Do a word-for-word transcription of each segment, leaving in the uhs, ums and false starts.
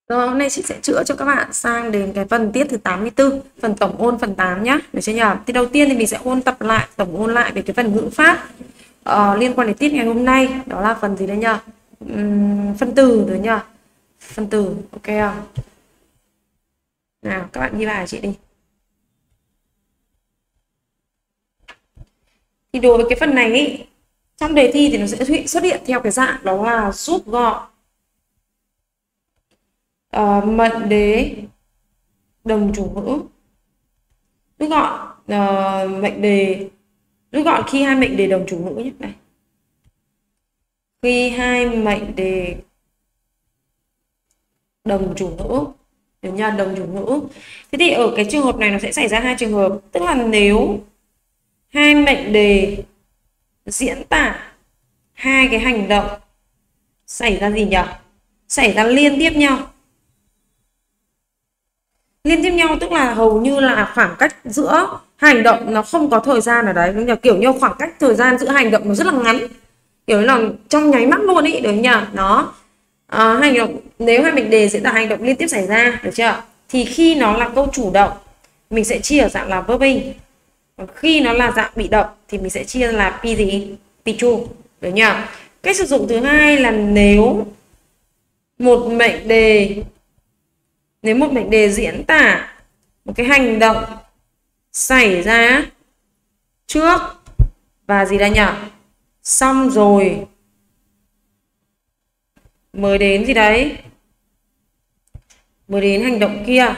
Rồi hôm nay chị sẽ chữa cho các bạn sang đến cái phần tiết thứ tám mươi tư, phần tổng ôn phần tám nhá. Được chưa nhỉ? Thì đầu tiên thì mình sẽ ôn tập lại, tổng ôn lại về cái phần ngữ pháp ờ, liên quan đến tiết ngày hôm nay. Đó là phần gì đấy nhỉ? Uhm, phân từ đấy nhỉ? Phân từ, ok không? Nào, các bạn ghi bài chị đi. Thì đối với cái phần này ý, trong đề thi thì nó sẽ xuất hiện theo cái dạng đó là rút gọn uh, mệnh đề đồng chủ ngữ, rút gọn uh, mệnh đề rút gọn khi hai mệnh đề đồng chủ ngữ nhé. Này, khi hai mệnh đề đồng chủ ngữ, được nha, đồng chủ ngữ. Thế thì ở cái trường hợp này nó sẽ xảy ra hai trường hợp, tức là nếu hai mệnh đề diễn tả hai cái hành động xảy ra gì nhỉ? Xảy ra liên tiếp nhau. Liên tiếp nhau tức là hầu như là khoảng cách giữa hành động nó không có thời gian ở đấy, kiểu như khoảng cách thời gian giữa hành động nó rất là ngắn, kiểu là trong nháy mắt luôn ý, được nhỉ? Nó à, hành động nếu hai mệnh đề diễn tả hành động liên tiếp xảy ra, được chưa? Thì khi nó là câu chủ động mình sẽ chia ở dạng là verbing, còn khi nó là dạng bị động thì mình sẽ chia là pi gì? Pi true, được nhỉ? Cách sử dụng thứ hai là nếu một mệnh đề nếu một mệnh đề diễn tả một cái hành động xảy ra trước và gì đây nhỉ? Xong rồi mới đến gì đấy? Mới đến hành động kia.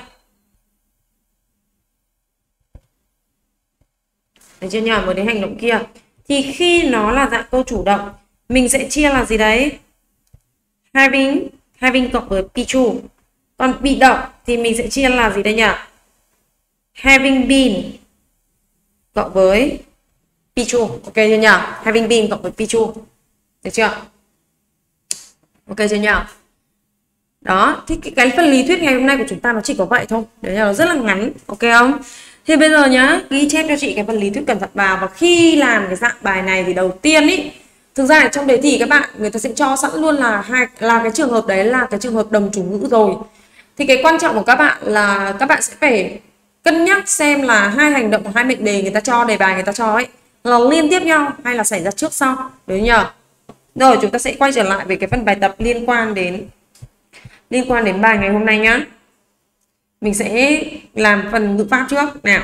Được chưa nhỉ? Mới đến hành động kia. Thì khi nó là dạng câu chủ động, mình sẽ chia là gì đấy? Having, having cộng với be true. Còn bị động thì mình sẽ chia là gì đây nhỉ? Having been cộng với be true. Ok chưa nhỉ? Having been cộng với be true. Được chưa? Ok chưa nhỉ? Đó, thì cái, cái phần lý thuyết ngày hôm nay của chúng ta nó chỉ có vậy thôi. Đấy là nó rất là ngắn, ok không? Thì bây giờ nhá, ghi chép cho chị cái phần lý thuyết cẩn thận vào. Và khi làm cái dạng bài này thì đầu tiên ý, thực ra ở trong đề thi các bạn người ta sẽ cho sẵn luôn là hai là cái trường hợp đấy là cái trường hợp đồng chủ ngữ rồi. Thì cái quan trọng của các bạn là các bạn sẽ phải cân nhắc xem là hai hành động của hai mệnh đề người ta cho, đề bài người ta cho ấy là liên tiếp nhau hay là xảy ra trước sau, đúng nhỉ? Rồi chúng ta sẽ quay trở lại về cái phần bài tập liên quan đến liên quan đến bài ngày hôm nay nhá. Mình sẽ làm phần ngữ pháp trước nào.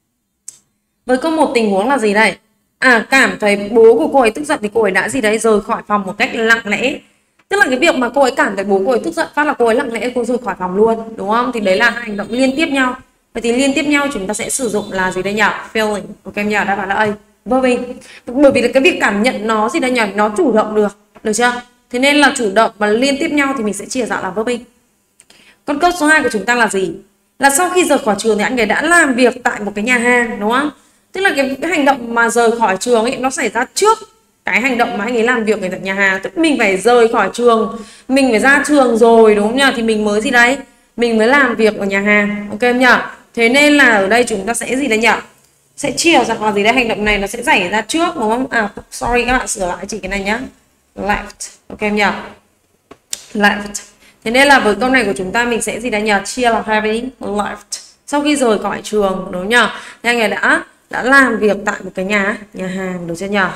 Với có một tình huống là gì đây? À, cảm thấy bố của cô ấy tức giận thì cô ấy đã gì đấy rời khỏi phòng một cách lặng lẽ. Tức là cái việc mà cô ấy cảm thấy bố cô ấy tức giận phát là cô ấy lặng lẽ cô rời khỏi phòng luôn, đúng không? Thì đấy là hai hành động liên tiếp nhau. Vậy thì liên tiếp nhau chúng ta sẽ sử dụng là gì đây nhỉ? Feeling. Ok nhỉ? Đáp án là A. Verbing. Bởi vì là cái việc cảm nhận nó gì đây nhỉ? Nó chủ động được, được chưa? Thế nên là chủ động và liên tiếp nhau thì mình sẽ chia dạng là verbing. Còn câu số hai của chúng ta là gì? Là sau khi rời khỏi trường thì anh ấy đã làm việc tại một cái nhà hàng, đúng không? Tức là cái, cái hành động mà rời khỏi trường ấy nó xảy ra trước cái hành động mà anh ấy làm việc ở tại nhà hàng. Tức mình phải rời khỏi trường, mình phải ra trường rồi, đúng không nhỉ? Thì mình mới gì đấy? Mình mới làm việc ở nhà hàng, ok không nhỉ? Thế nên là ở đây chúng ta sẽ gì đấy nhỉ? Sẽ chia rằng là gì đấy, hành động này nó sẽ xảy ra trước, đúng không? À, sorry các bạn, sửa lại chị cái này nhá. Left, ok không nhỉ? Left. Thế nên là với câu này của chúng ta mình sẽ gì đấy nhỉ? Chia là having left. Sau khi rời khỏi trường, đúng không nhỉ? Thì anh ấy đã đã làm việc tại một cái nhà nhà hàng, được chưa nhỉ?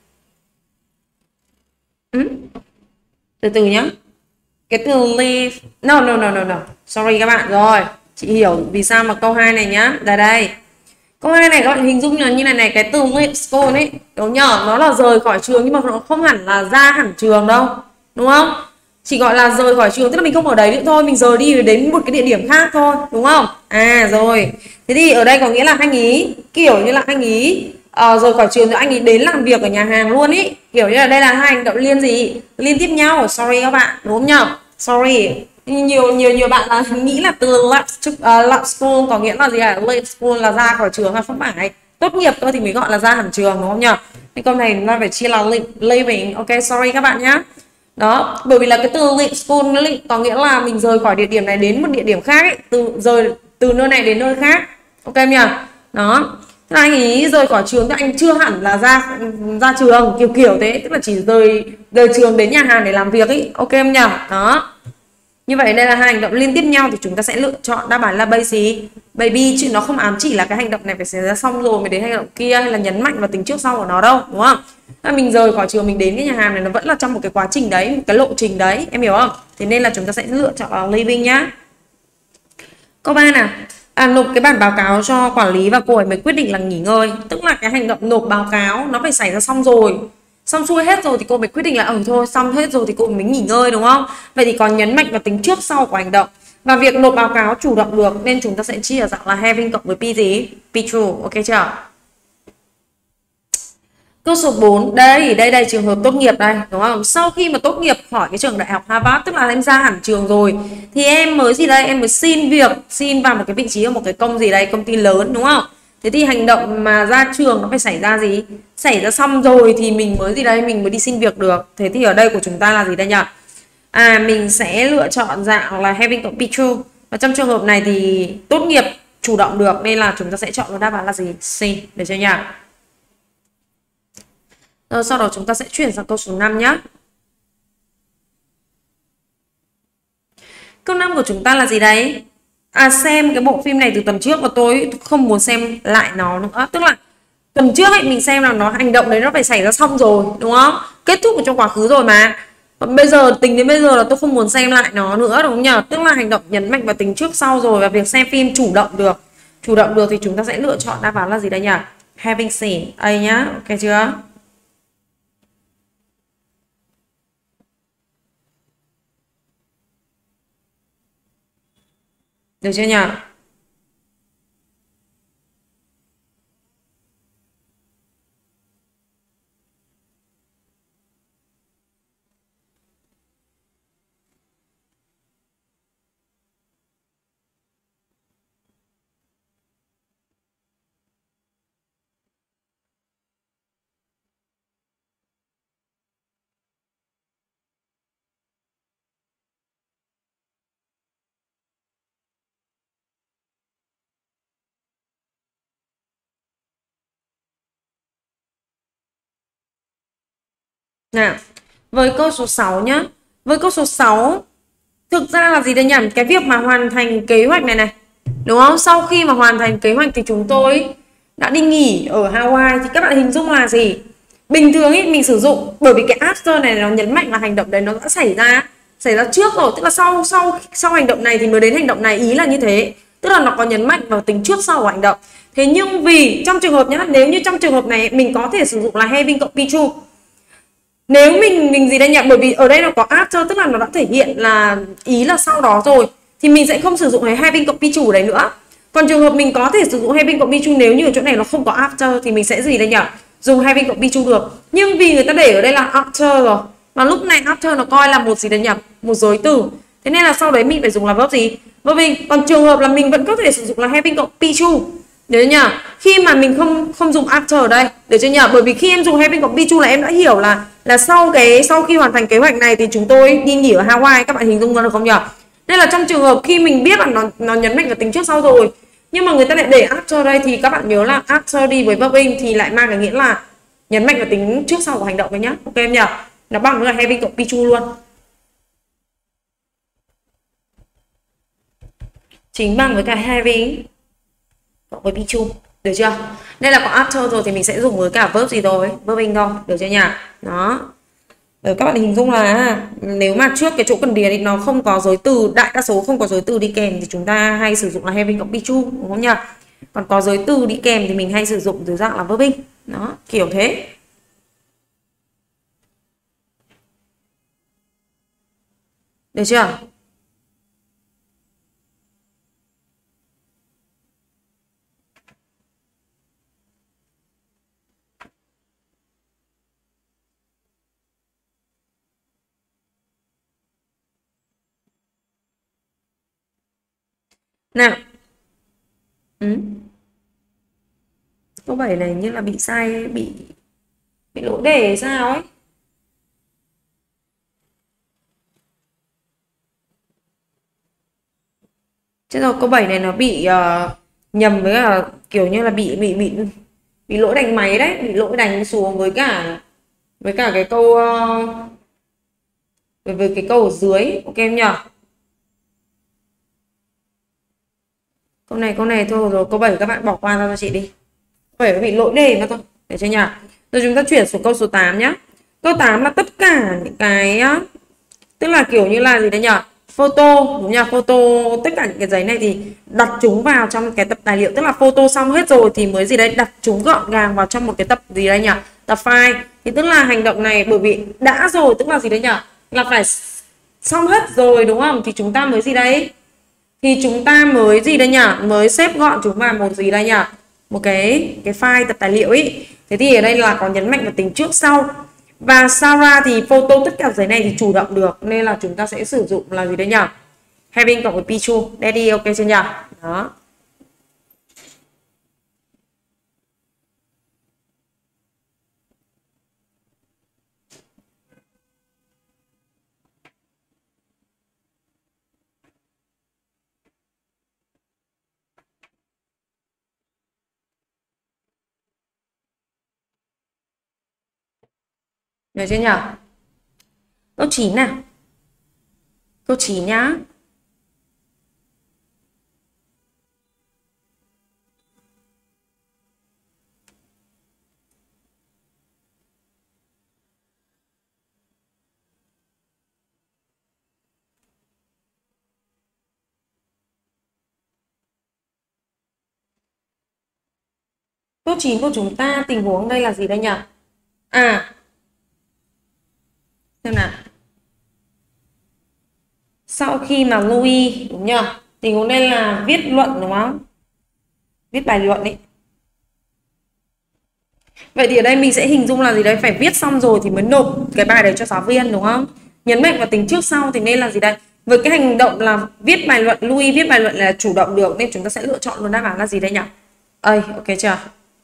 Ừ. Từ từ nhá. Cái từ leave, no no no no no. Sorry các bạn, rồi. Chị hiểu vì sao mà câu hai này nhá. Đây đây. Câu hai này các bạn hình dung là như này này, cái từ leave school ấy, đúng nhở? Nó là rời khỏi trường nhưng mà nó không hẳn là ra hẳn trường đâu, đúng không? Chỉ gọi là rời khỏi trường, tức là mình không ở đấy nữa thôi, mình rời đi đến một cái địa điểm khác thôi, đúng không? À rồi. Thế thì ở đây có nghĩa là anh ý kiểu như là anh ý uh, rời khỏi trường rồi anh ý đến làm việc ở nhà hàng luôn ý. Kiểu như là đây là hai hành động liên gì? Liên tiếp nhau. Sorry các bạn, đúng không nhở? Sorry. Nhiều nhiều nhiều bạn là nghĩ là từ left, uh, left school có nghĩa là gì ạ? Leave school là ra khỏi trường, là không phải. Tốt nghiệp thôi thì mới gọi là ra hẳn trường, đúng không nhở? Cái câu này nó phải chia là leaving. Ok, sorry các bạn nhá. Đó, bởi vì là cái từ leave school có nghĩa là mình rời khỏi địa điểm này đến một địa điểm khác ấy, từ rời từ nơi này đến nơi khác. Ok nhỉ? Đó. Thế là anh ấy rời khỏi trường thì anh chưa hẳn là ra ra trường, kiểu kiểu thế, tức là chỉ rời rời trường đến nhà hàng để làm việc ấy. Ok em nhỉ? Đó. Như vậy đây là hai hành động liên tiếp nhau thì chúng ta sẽ lựa chọn đáp án là baby. Baby chứ nó không ám chỉ là cái hành động này phải xảy ra xong rồi mới đến hành động kia, hay là nhấn mạnh vào tính trước sau của nó đâu, đúng không?ถ้mình rời khỏi trường mình đến cái nhà hàng này nó vẫn là trong một cái quá trình đấy, một cái lộ trình đấy, em hiểu không? Thế nên là chúng ta sẽ lựa chọn là living nhá. Câu ba nào. À, nộp cái bản báo cáo cho quản lý và cô ấy mới quyết định là nghỉ ngơi. Tức là cái hành động nộp báo cáo nó phải xảy ra xong rồi, xong xuôi hết rồi thì cô mới quyết định là ừ thôi xong hết rồi thì cô mới nghỉ ngơi, đúng không? Vậy thì còn nhấn mạnh vào tính trước sau của hành động. Và việc nộp báo cáo chủ động được nên chúng ta sẽ chia ở dạng là having cộng với be gì? Be true, ok chưa? Câu số bốn, đây, đây đây trường hợp tốt nghiệp đây, đúng không? Sau khi mà tốt nghiệp khỏi cái trường đại học Harvard, tức là em ra hẳn trường rồi, thì em mới gì đây? Em mới xin việc, xin vào một cái vị trí ở một cái công gì đây, công ty lớn, đúng không? Thế thì hành động mà ra trường nó phải xảy ra gì? Xảy ra xong rồi thì mình mới gì đây? Mình mới đi xin việc được. Thế thì ở đây của chúng ta là gì đây nhỉ? À, mình sẽ lựa chọn dạng là having cộng be true. Và trong trường hợp này thì tốt nghiệp chủ động được nên là chúng ta sẽ chọn đáp án là gì? C, được chưa nhỉ? Rồi, sau đó chúng ta sẽ chuyển sang câu số năm nhé. Câu năm của chúng ta là gì đấy? À, xem cái bộ phim này từ tuần trước và tôi không muốn xem lại nó nữa. Tức là tuần trước ấy mình xem là nó hành động đấy nó phải xảy ra xong rồi, đúng không? Kết thúc ở trong quá khứ rồi mà. Còn bây giờ tính đến bây giờ là tôi không muốn xem lại nó nữa, đúng không nhỉ? Tức là hành động nhấn mạnh vào tính trước sau rồi, và việc xem phim chủ động được. Chủ động được thì chúng ta sẽ lựa chọn đáp án là gì đây nhỉ? Having seen. A nhá, ok chưa? Được chưa nhỉ? Nào, với câu số sáu nhá. Với câu số sáu thực ra là gì đây nhỉ? Cái việc mà hoàn thành kế hoạch này này, đúng không? Sau khi mà hoàn thành kế hoạch thì chúng tôi đã đi nghỉ ở Hawaii, thì các bạn hình dung là gì? Bình thường ý mình sử dụng, bởi vì cái after này nó nhấn mạnh là hành động đấy nó đã xảy ra xảy ra trước rồi, tức là sau sau sau hành động này thì mới đến hành động này, ý là như thế. Tức là nó có nhấn mạnh vào tính trước sau của hành động. Thế nhưng vì trong trường hợp nhá, nếu như trong trường hợp này mình có thể sử dụng là having cộng be true. Nếu mình mình gì đây nhỉ? Bởi vì ở đây nó có after, tức là nó đã thể hiện là ý là sau đó rồi, thì mình sẽ không sử dụng cái having cộng be true đấy nữa. Còn trường hợp mình có thể sử dụng having cộng be true nếu như ở chỗ này nó không có after thì mình sẽ gì đây nhỉ? Dùng having cộng be true được. Nhưng vì người ta để ở đây là after rồi, và lúc này after nó coi là một gì đây nhỉ? Một giới từ. Thế nên là sau đấy mình phải dùng là verb gì? Verb in. Còn trường hợp là mình vẫn có thể sử dụng là having cộng be true. Được nhỉ? Khi mà mình không không dùng after ở đây, được chưa nhỉ? Bởi vì khi em dùng having cộng be true là em đã hiểu là là sau cái sau khi hoàn thành kế hoạch này thì chúng tôi đi nghỉ ở Hawaii, các bạn hình dung ra được không nhỉ? Nên là trong trường hợp khi mình biết là nó nó nhấn mạnh vào tính trước sau rồi, nhưng mà người ta lại để after đây, thì các bạn nhớ là after đi với verb in thì lại mang cái nghĩa là nhấn mạnh vào tính trước sau của hành động đấy nhá. Ok em nhỉ? Nó bằng với là having cộng be true luôn. Chính bằng với cả having cộng với be true. Được chưa? Đây là có after rồi thì mình sẽ dùng với cả verb gì rồi? Verb in thôi. Được chưa nhỉ? Đó. Rồi các bạn hình dung là nếu mà trước cái chỗ cần điền thì nó không có giới từ, đại đa số không có giới từ đi kèm thì chúng ta hay sử dụng là having cộng be true, đúng không nhỉ? Còn có giới từ đi kèm thì mình hay sử dụng dưới dạng là verb in. Đó, kiểu thế. Được chưa? Nào. Ừ. Câu bảy này như là bị sai, bị bị lỗi đề sao ấy. Thế rồi câu bảy này nó bị uh, nhầm với cả kiểu như là bị bị bị bị lỗi đánh máy đấy, bị lỗi đánh xuống với cả với cả cái câu uh, với, với cái câu ở dưới. Ok em nhỉ? Câu này câu này thôi rồi, câu bảy các bạn bỏ qua ra cho chị đi. Phải bị lỗi đề mà thôi. Để cho nhà. Rồi chúng ta chuyển xuống câu số tám nhá. Câu tám là tất cả những cái, tức là kiểu như là gì đấy nhỉ? Photo, đúng nhỉ? Photo, tất cả những cái giấy này thì đặt chúng vào trong cái tập tài liệu. Tức là photo xong hết rồi thì mới gì đấy đặt chúng gọn gàng vào trong một cái tập gì đấy nhỉ? Tập file. Thì tức là hành động này bởi vì đã rồi, tức là gì đấy nhỉ? Là phải xong hết rồi đúng không? Thì chúng ta mới gì đấy? Thì chúng ta mới gì đây nhỉ? Mới xếp gọn chúng vào một gì đây nhỉ? Một cái cái file tập tài liệu ấy. Thế thì ở đây là có nhấn mạnh vào tính trước sau. Và Sarah thì photo tất cả giấy này thì chủ động được, nên là chúng ta sẽ sử dụng là gì đấy nhỉ? Having cộng với Pichu. Daddy ok chưa nhỉ? Đó. Được chưa nhỉ? Câu chín nào. Câu chín nhá. Câu chín của chúng ta tình huống đây là gì đây nhỉ? À. Xem nào. Sau khi mà Louis, đúng nhỉ? Tình huống đây là viết luận đúng không? Viết bài luận ấy. Vậy thì ở đây mình sẽ hình dung là gì đấy? Phải viết xong rồi thì mới nộp cái bài đấy cho giáo viên đúng không? Nhấn mạnh vào tính trước sau thì nên là gì đây? Với cái hành động là viết bài luận, Louis viết bài luận là chủ động được, nên chúng ta sẽ lựa chọn luôn đáp án là gì đây nhỉ? Ây, ok chưa?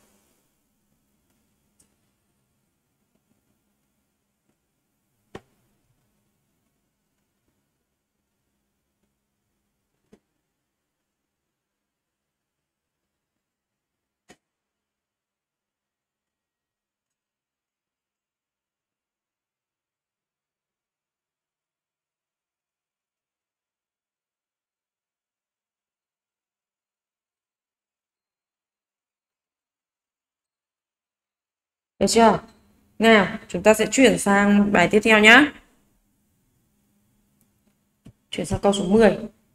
Được chưa? Nào, chúng ta sẽ chuyển sang bài tiếp theo nhá. Chuyển sang câu số mười.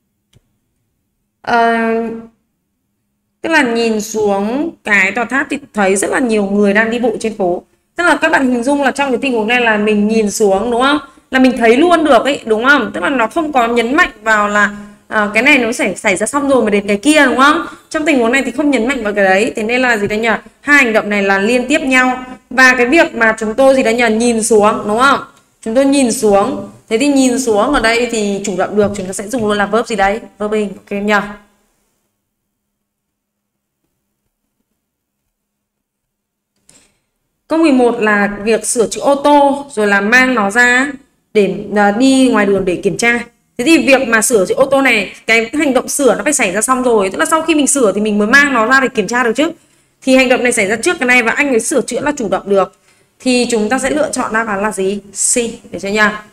À, tức là nhìn xuống cái tòa tháp thì thấy rất là nhiều người đang đi bộ trên phố. Tức là các bạn hình dung là trong cái tình huống này là mình nhìn xuống đúng không? Là mình thấy luôn được ấy, đúng không? Tức là nó không có nhấn mạnh vào là à, cái này nó sẽ xảy ra xong rồi mà đến cái kia đúng không? Trong tình huống này thì không nhấn mạnh vào cái đấy. Thế nên là gì đấy nhỉ? Hai hành động này là liên tiếp nhau. Và cái việc mà chúng tôi gì đấy nhỉ? Nhìn xuống đúng không? Chúng tôi nhìn xuống. Thế thì nhìn xuống ở đây thì chủ động được, chúng ta sẽ dùng luôn là verb gì đấy? Verb in, ok nhỉ? Câu mười một là việc sửa chữa ô tô rồi là mang nó ra để đi ngoài đường để kiểm tra. Thế thì việc mà sửa chữa ô tô này, cái hành động sửa nó phải xảy ra xong rồi. Tức là sau khi mình sửa thì mình mới mang nó ra để kiểm tra được chứ. Thì hành động này xảy ra trước cái này và anh ấy sửa chữa là chủ động được. Thì chúng ta sẽ lựa chọn đáp án là gì? C. Để cho nha.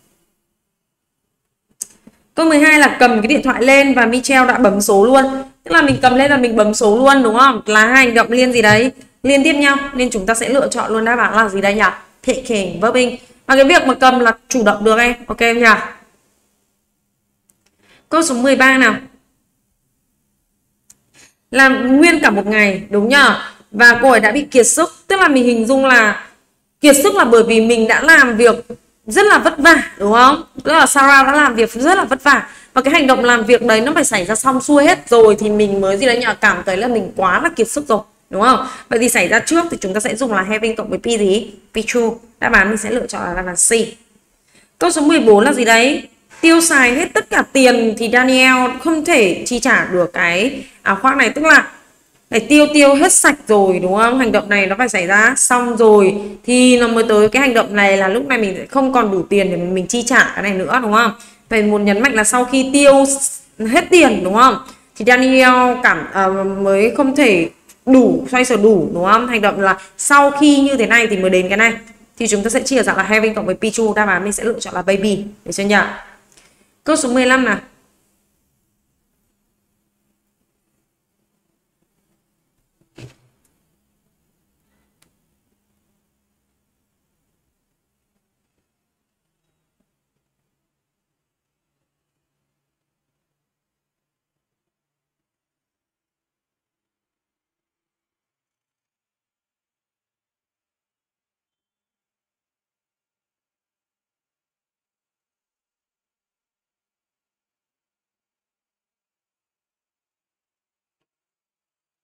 Câu mười hai là cầm cái điện thoại lên và Michelle đã bấm số luôn. Tức là mình cầm lên là mình bấm số luôn đúng không? Là hai hành động liên gì đấy? Liên tiếp nhau. Nên chúng ta sẽ lựa chọn luôn đáp án là gì đây nhỉ? Picking, verbing. Và cái việc mà cầm là chủ động được em. Ok em nhỉ? Câu số mười ba nào. Làm nguyên cả một ngày, đúng nhờ? Và cô ấy đã bị kiệt sức. Tức là mình hình dung là kiệt sức là bởi vì mình đã làm việc rất là vất vả, đúng không? Tức là Sarah đã làm việc rất là vất vả. Và cái hành động làm việc đấy nó phải xảy ra xong xuôi hết rồi thì mình mới gì đấy nhờ, cảm thấy là mình quá là kiệt sức rồi, đúng không? Vậy thì xảy ra trước thì chúng ta sẽ dùng là having cộng với P gì? P true. Đáp án mình sẽ lựa chọn là đáp án C. Câu số mười bốn là gì đấy? Tiêu xài hết tất cả tiền thì Daniel không thể chi trả được cái áo khoác này. Tức là phải tiêu tiêu hết sạch rồi, đúng không? Hành động này nó phải xảy ra xong rồi thì nó mới tới cái hành động này là lúc này mình sẽ không còn đủ tiền để mình chi trả cái này nữa, đúng không? Vậy muốn nhấn mạnh là sau khi tiêu hết tiền, đúng không? Thì Daniel cảm uh, mới không thể đủ, xoay sở đủ, đúng không? Hành động là sau khi như thế này thì mới đến cái này. Thì chúng ta sẽ chia dạng là having cộng với Pichu. Đáp án mình sẽ lựa chọn là baby. Để cho nhỉ? Câu số mười lăm nào.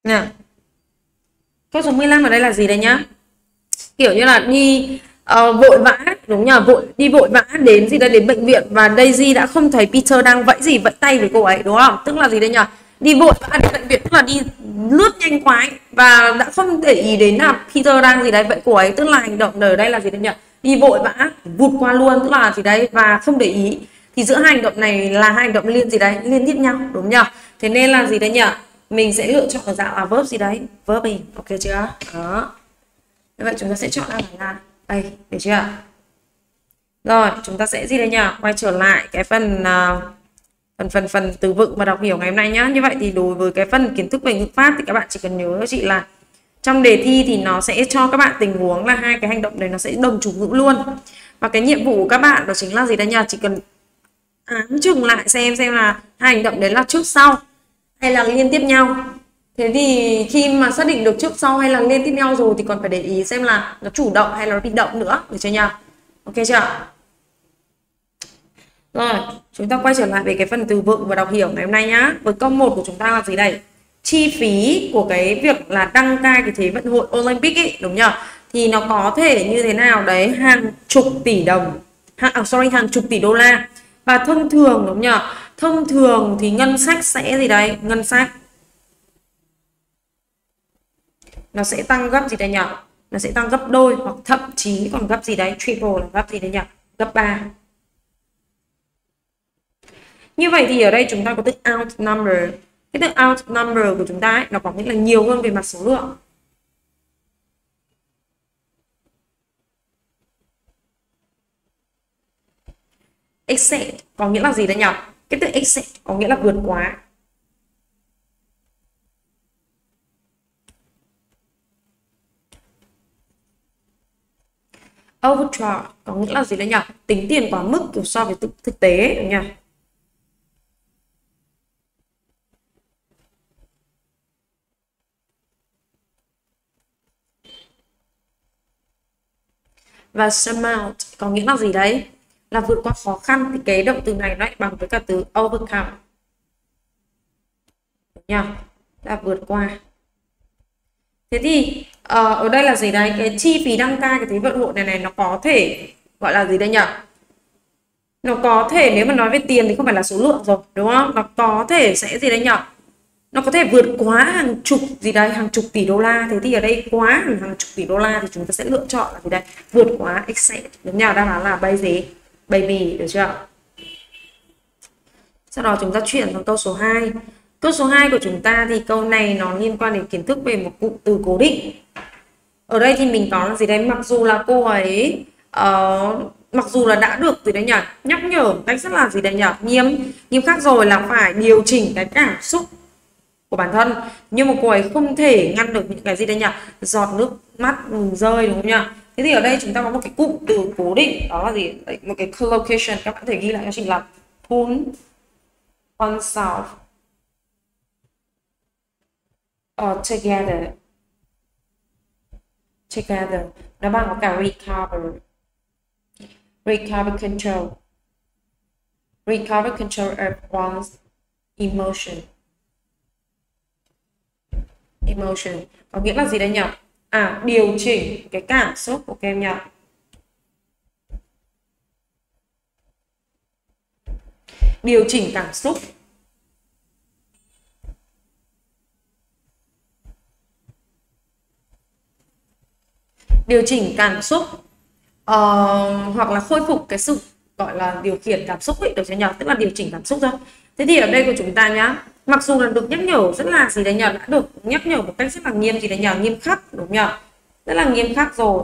Nè. Câu số mười lăm ở đây là gì đây nhá? Kiểu như là đi uh, vội vã, đúng nhờ, vội đi vội vã đến gì đây, đến bệnh viện, và Daisy đã không thấy Peter đang vẫy gì vẫy tay với cô ấy, đúng không? Tức là gì đây nhỉ? Đi vội vã đến bệnh viện, tức là đi lướt nhanh quá ấy, và đã không để ý đến là Peter đang gì đấy vẫy cô ấy, tức là hành động ở đây là gì đây nhỉ? Đi vội vã, vụt qua luôn, tức là gì đấy, và không để ý. Thì giữa hai hành động này là hai hành động liên gì đấy, liên tiếp nhau, đúng nhỉ? Thế nên là gì đấy nhỉ? Mình sẽ lựa chọn ở dạng là verb gì đấy, verb in, ok chưa? Đó. Như vậy chúng ta sẽ chọn đáp án là đây, được chưa? Rồi, chúng ta sẽ gì đây nhỉ? Quay trở lại cái phần uh, phần phần phần từ vựng và đọc hiểu ngày hôm nay nhá. Như vậy thì đối với cái phần kiến thức về ngữ pháp thì các bạn chỉ cần nhớ chị là trong đề thi thì nó sẽ cho các bạn tình huống là hai cái hành động này nó sẽ đồng chủ ngữ luôn. Và cái nhiệm vụ của các bạn đó chính là gì đây nhỉ? Chỉ cần ám chừng lại xem xem là hai hành động đấy là trước sau hay là liên tiếp nhau. Thế thì khi mà xác định được trước sau hay là liên tiếp nhau rồi thì còn phải để ý xem là nó chủ động hay là nó bị động nữa, được chưa nhỉ? Ok chưa? Rồi, chúng ta quay trở lại về cái phần từ vựng và đọc hiểu ngày hôm nay nhá. Với câu một của chúng ta là gì đây? Chi phí của cái việc là đăng cai cái Thế vận hội Olympic ấy, đúng nhỉ? Thì nó có thể như thế nào đấy, hàng chục tỷ đồng, hàng, à, sorry, hàng chục tỷ đô la. Và thông thường, đúng nhỉ? Thông thường thì ngân sách sẽ gì đây? Ngân sách nó sẽ tăng gấp gì đây nhỉ? Nó sẽ tăng gấp đôi hoặc thậm chí còn gấp gì đấy, triple là gấp gì đấy nhỉ? Gấp ba. Như vậy thì ở đây chúng ta có từ outnumber. Cái từ outnumber của chúng ta ấy, nó có nghĩa là nhiều hơn về mặt số lượng. Exceed có nghĩa là gì đấy nhỉ? Cái từ exceed có nghĩa là vượt quá. Overcharge có nghĩa là gì đấy nhỉ? Tính tiền quá mức kiểu so với thực, thực tế, đúng nhỉ? Và surmount có nghĩa là gì đấy? Là vượt qua khó khăn. Thì cái động từ này lại bằng với cả từ overcome, đúng nhỉ? Là vượt qua. Thế thì uh, ở đây là gì đấy? Cái chi phí đăng cai cái Thế vận hội này này nó có thể gọi là gì đây nhỉ? Nó có thể, nếu mà nói về tiền thì không phải là số lượng rồi, đúng không? Nó có thể sẽ gì đấy nhỉ? Nó có thể vượt quá hàng chục gì đấy, hàng chục tỷ đô la. Thế thì ở đây quá hàng chục tỷ đô la thì chúng ta sẽ lựa chọn là gì đây? Vượt quá, exceed, đúng nhỉ? Đáp án là bay gì? Baby, được chưa? Sau đó chúng ta chuyển sang câu số hai. Câu số hai của chúng ta thì câu này nó liên quan đến kiến thức về một cụm từ cố định. Ở đây thì mình có là gì đấy? Mặc dù là cô ấy uh, mặc dù là đã được gì đấy nhỉ? Nhắc nhở một cách rất là gì đấy nhỉ? Nghiêm nghiêm khắc rồi là phải điều chỉnh cái cảm xúc của bản thân, nhưng mà cô ấy không thể ngăn được những cái gì đây nhỉ? Giọt nước mắt rơi, đúng không nhỉ? Thế thì ở đây chúng ta có một cái cụm từ cố định, đó là gì? Đấy, một cái collocation, các bạn có thể ghi lại cho chị là pull oneself or together. Together nó bằng có cả recover, recover control, recover control of one's emotion. Emotion có nghĩa là gì đây nhỉ? À, điều chỉnh cái cảm xúc của các em nhỉ? Điều chỉnh cảm xúc. Điều chỉnh cảm xúc uh, hoặc là khôi phục cái sự gọi là điều khiển cảm xúc ấy, được chưa nhỉ? Tức là điều chỉnh cảm xúc thôi. Thế thì ở đây của chúng ta nhá, mặc dù là được nhắc nhở rất là gì đấy nhỉ, đã được nhắc nhở một cách rất là nghiêm gì đấy nhỉ, nghiêm khắc, đúng nhỉ? Rất là nghiêm khắc rồi,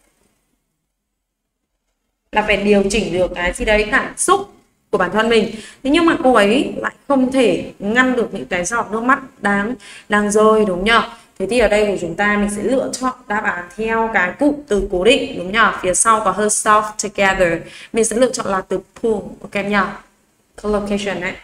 là phải điều chỉnh được cái gì đấy cảm xúc của bản thân mình. Thế nhưng mà cô ấy lại không thể ngăn được những cái giọt nước mắt đang đang rơi, đúng nhỉ? Thế thì ở đây của chúng ta mình sẽ lựa chọn đáp án theo cái cụm từ cố định, đúng nhỉ? Phía sau có herself together, mình sẽ lựa chọn là từ pull, ok nhỉ? Collocation đấy.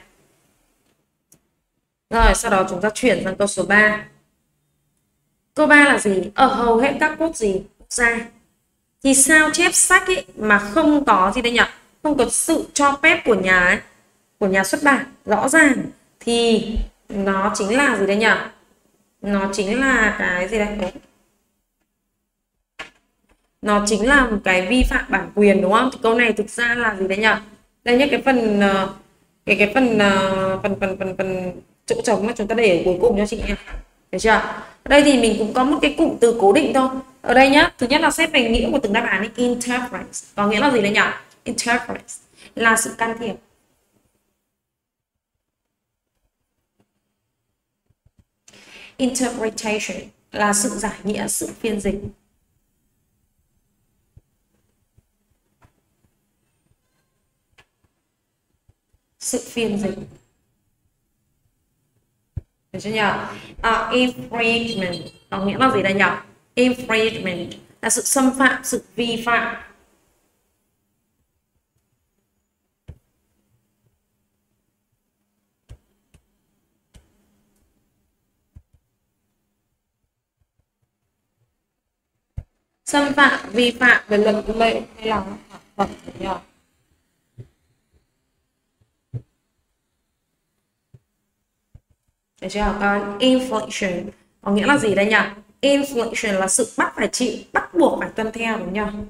Rồi, sau đó chúng ta chuyển sang câu số ba. Câu ba là gì? Ở hầu hết các quốc gì quốc gia thì sao chép sách ấy mà không có gì đây nhỉ? Không có sự cho phép của nhà ấy, của nhà xuất bản rõ ràng thì nó chính là gì đây nhỉ? Nó chính là cái gì đây? Nó chính là một cái vi phạm bản quyền đúng không? Thì câu này thực ra là gì đấy nhỉ? Đây nhá, cái phần ờ, cái cái phần ờ, phần phần phần phần chỗ trống mà chúng ta để ở cuối cùng cho chị nha. Được chưa? Ở đây thì mình cũng có một cái cụm từ cố định thôi. Ở đây nhá, thứ nhất là xét về nghĩa của từng đáp án ấy. Interference có nghĩa là gì đấy nhỉ? Interference là sự can thiệp. Interpretation là sự giải nghĩa, sự phiên dịch. Sự phiên dịch. Được chưa nhỉ? À, infringement có nghĩa là gì đây nhỉ? Infringement là sự xâm phạm, sự vi phạm. Xâm phạm, vi phạm về luật lệ hay là pháp luật nhỉ? Được chưa? Còn inflation có nghĩa là gì đây nhỉ? Inflation là sự bắt phải chịu, bắt buộc phải tuân theo đúng không?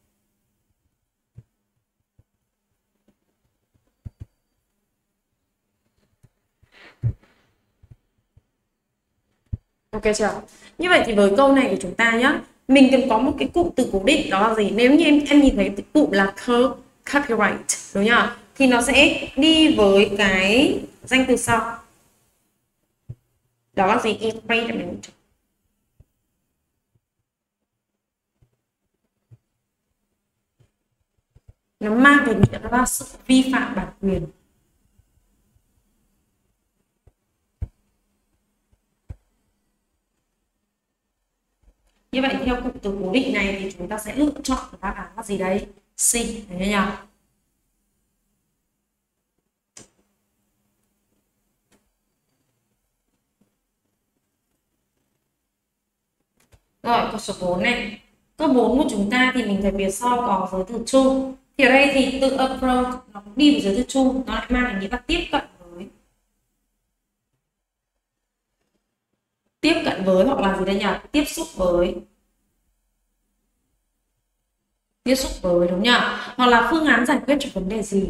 Ok chưa? Như vậy thì với câu này của chúng ta nhá, mình cần có một cái cụm từ cố định, đó là gì? Nếu như em em nhìn thấy cái cụm là copyright đúng không? Thì nó sẽ đi với cái danh từ sau. Đó là gì? Infringement. Nó mang về nghĩa đó là sự vi phạm bản quyền. Như vậy theo cụm từ cố định này thì chúng ta sẽ lựa chọn đáp án là gì đấy? C, thấy nhỉ? Rồi, câu số bốn này. Câu bốn của chúng ta thì mình thấy phía sau có giới từ to. Thì ở đây thì từ approach nó đi với giới từ to, nó lại mang lại nghĩa là tiếp cận với. Tiếp cận với hoặc là gì đây nhỉ? Tiếp xúc với. Tiếp xúc với đúng nhỉ? Hoặc là phương án giải quyết cho vấn đề gì.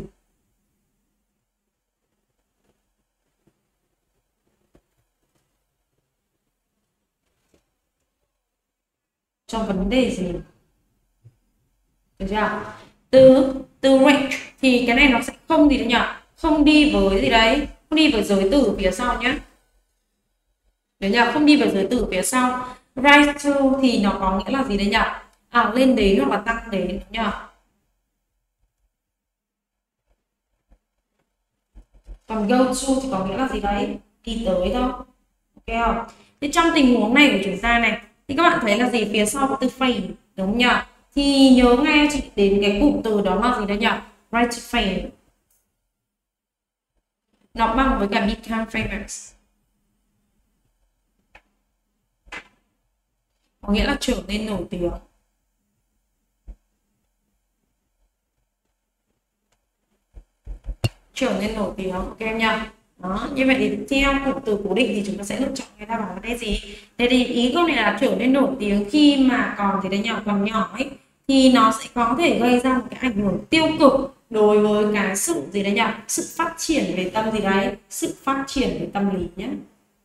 Cho vấn đề gì. Được chưa? Từ từ range thì cái này nó sẽ không gì đâu nhỉ? Không đi với gì đấy, không đi với giới từ phía sau nhé. Được nhỉ? Không đi với giới từ phía sau. Rise to thì nó có nghĩa là gì đấy nhỉ? À, lên đến hoặc là tăng đến đúng nhỉ? Còn go to thì có nghĩa là gì đấy? Đi tới thôi. Ok không? Thế trong tình huống này của chúng ta này thì các bạn thấy là gì? Phía sau có từ fade đúng không nhỉ? Thì nhớ nghe chị đến cái cụm từ đó là gì đấy nhỉ? Right to fame. Nó bằng với cả become famous. Có nghĩa là trở nên nổi tiếng. Trở nên nổi tiếng, ok em nha. Đó, như vậy thì theo cụm từ cố định thì chúng ta sẽ lựa chọn cái đáp án đây gì? Thế thì ý câu này là trở nên nổi tiếng khi mà còn thì đấy nhỏ còn nhỏ ấy thì nó sẽ có thể gây ra một cái ảnh hưởng tiêu cực đối với cái sự gì đấy nhỉ? Sự phát triển về tâm gì đấy, sự phát triển về tâm lý nhé.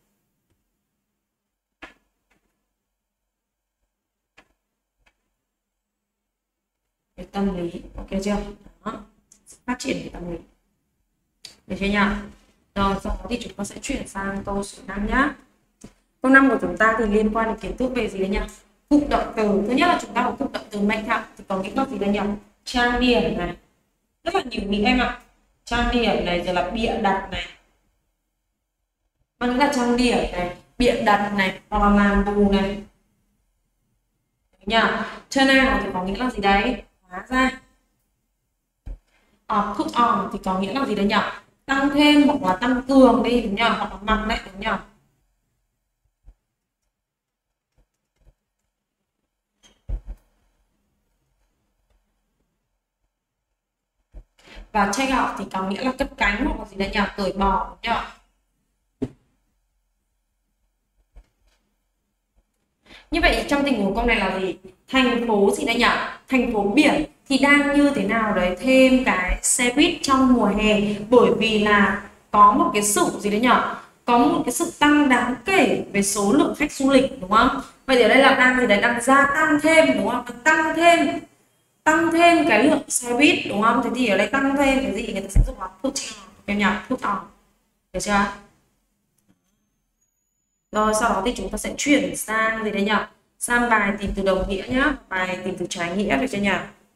Về tâm lý, ok chưa? Đó. Phát triển về tâm lý. Được chưa nhỉ? Rồi sau đó thì chúng ta sẽ chuyển sang câu số năm nhá. Câu năm của chúng ta thì liên quan đến kiến thức về gì đấy nhỉ? Cụm động từ. Thứ nhất là chúng ta có cụm động từ make up thì có nghĩa là gì đây nhỉ? Trang điểm này. Rất là nhiều nghĩa em ạ. À. Trang điểm này rồi là bịa đặt này. Bằng là trang điểm này, bịa đặt này, hoặc là làm bù này. Nhỉ? Turn out thì có nghĩa là gì đấy? Hóa ra. Uh, put on thì có nghĩa là gì đấy nhỉ? Tăng thêm hoặc là tăng cường đi đúng nhỉ? Hoặc là mặc lại đúng nhỉ? Và take off thì có nghĩa là cất cánh hoặc là gì đấy nhỉ? Cởi bỏ đúng nhỉ? Như vậy trong tình huống câu này là gì? Thành phố gì đây nhỉ? Thành phố biển thì đang như thế nào đấy thêm cái xe buýt trong mùa hè, bởi vì là có một cái sự gì đấy nhỉ? Có một cái sự tăng đáng kể về số lượng khách du lịch, đúng không? Vậy thì ở đây là đang gì đấy, đang gia tăng thêm, đúng không? Tăng thêm tăng thêm cái lượng xe buýt, đúng không? Thế thì ở đây tăng thêm cái gì, người ta sẽ dùng là put on, em nhỉ? Put on, được chưa? Rồi sau đó thì chúng ta sẽ chuyển sang gì đấy nhỉ? Sang bài tìm từ đồng nghĩa nhá, bài tìm từ trái nghĩa, được chưa nhỉ?